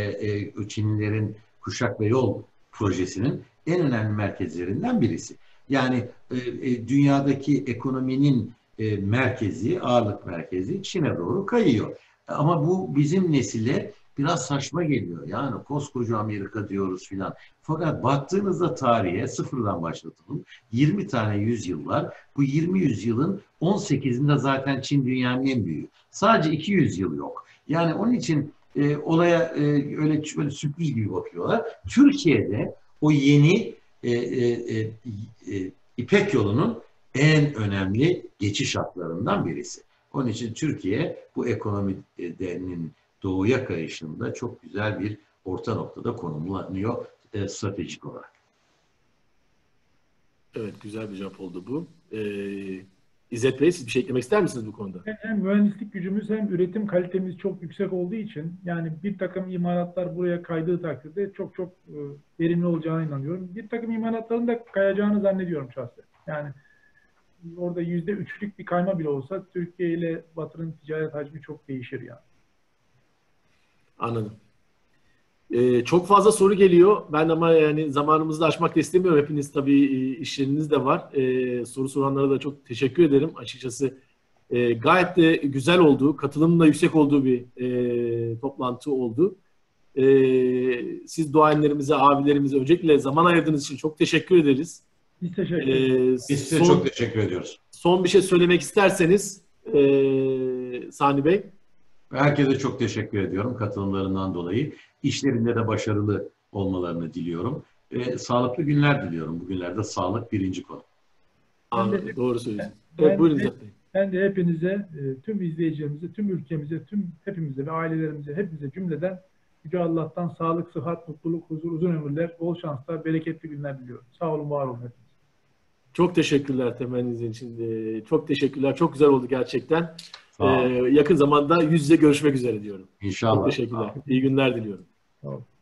Çinlilerin Kuşak ve Yol projesinin en önemli merkezlerinden birisi. Yani dünyadaki ekonominin merkezi, ağırlık merkezi Çin'e doğru kayıyor. Ama bu bizim nesile biraz saçma geliyor. Yani koskoca Amerika diyoruz filan. Fakat baktığınızda tarihe sıfırdan başlatalım. 20 tane yüzyıl var. Bu 20 yüzyılın 18'inde zaten Çin dünyanın en büyüğü. Sadece 2 yüzyıl yok. Yani onun için olaya öyle sürpriz gibi bakıyorlar. Türkiye'de o yeni İpek Yolu'nun en önemli geçiş hatlarından birisi. Onun için Türkiye bu ekonominin doğuya kayışında çok güzel bir orta noktada konumlanıyor stratejik olarak. Evet, güzel bir cevap oldu bu. İzzet Bey, siz bir şey eklemek ister misiniz bu konuda? Hem mühendislik gücümüz hem üretim kalitemiz çok yüksek olduğu için yani bir takım imalatlar buraya kaydığı takdirde çok verimli olacağına inanıyorum. Bir takım imalatların da kayacağını zannediyorum şahsen. Yani orada %3'lük bir kayma bile olsa Türkiye ile Batı'nın ticaret hacmi çok değişir yani. Anladım. Çok fazla soru geliyor. Ben ama yani zamanımızı da aşmak da istemiyorum. Hepiniz tabii işleriniz de var. Soru soranlara da çok teşekkür ederim. Açıkçası gayet de güzel oldu. Katılımın da yüksek olduğu bir toplantı oldu. Siz duayenlerimize, abilerimize öncelikle zaman ayırdığınız için çok teşekkür ederiz. Biz teşekkür ederiz. Biz size çok teşekkür ediyoruz. Son bir şey söylemek isterseniz Sani Bey. Herkese çok teşekkür ediyorum katılımlarından dolayı. İşlerinde de başarılı olmalarını diliyorum. Sağlıklı günler diliyorum. Bugünlerde sağlık birinci konu. Doğru söylüyorsunuz. Evet, buyurun İzzet Bey. Ben de hepinize, tüm izleyicilerimize, tüm ülkemize, hepimize ve ailelerimize, hepimize cümleden Yüce Allah'tan sağlık, sıhhat, mutluluk, huzur, uzun ömürler, bol şanslar, bereketli günler diliyorum. Sağ olun, var olun hepiniz. Çok teşekkürler temenniniz için. Çok teşekkürler. Çok güzel oldu gerçekten. Yakın zamanda yüz yüze görüşmek üzere diyorum. İnşallah. Çok teşekkürler. İyi günler diliyorum. Sağ olun.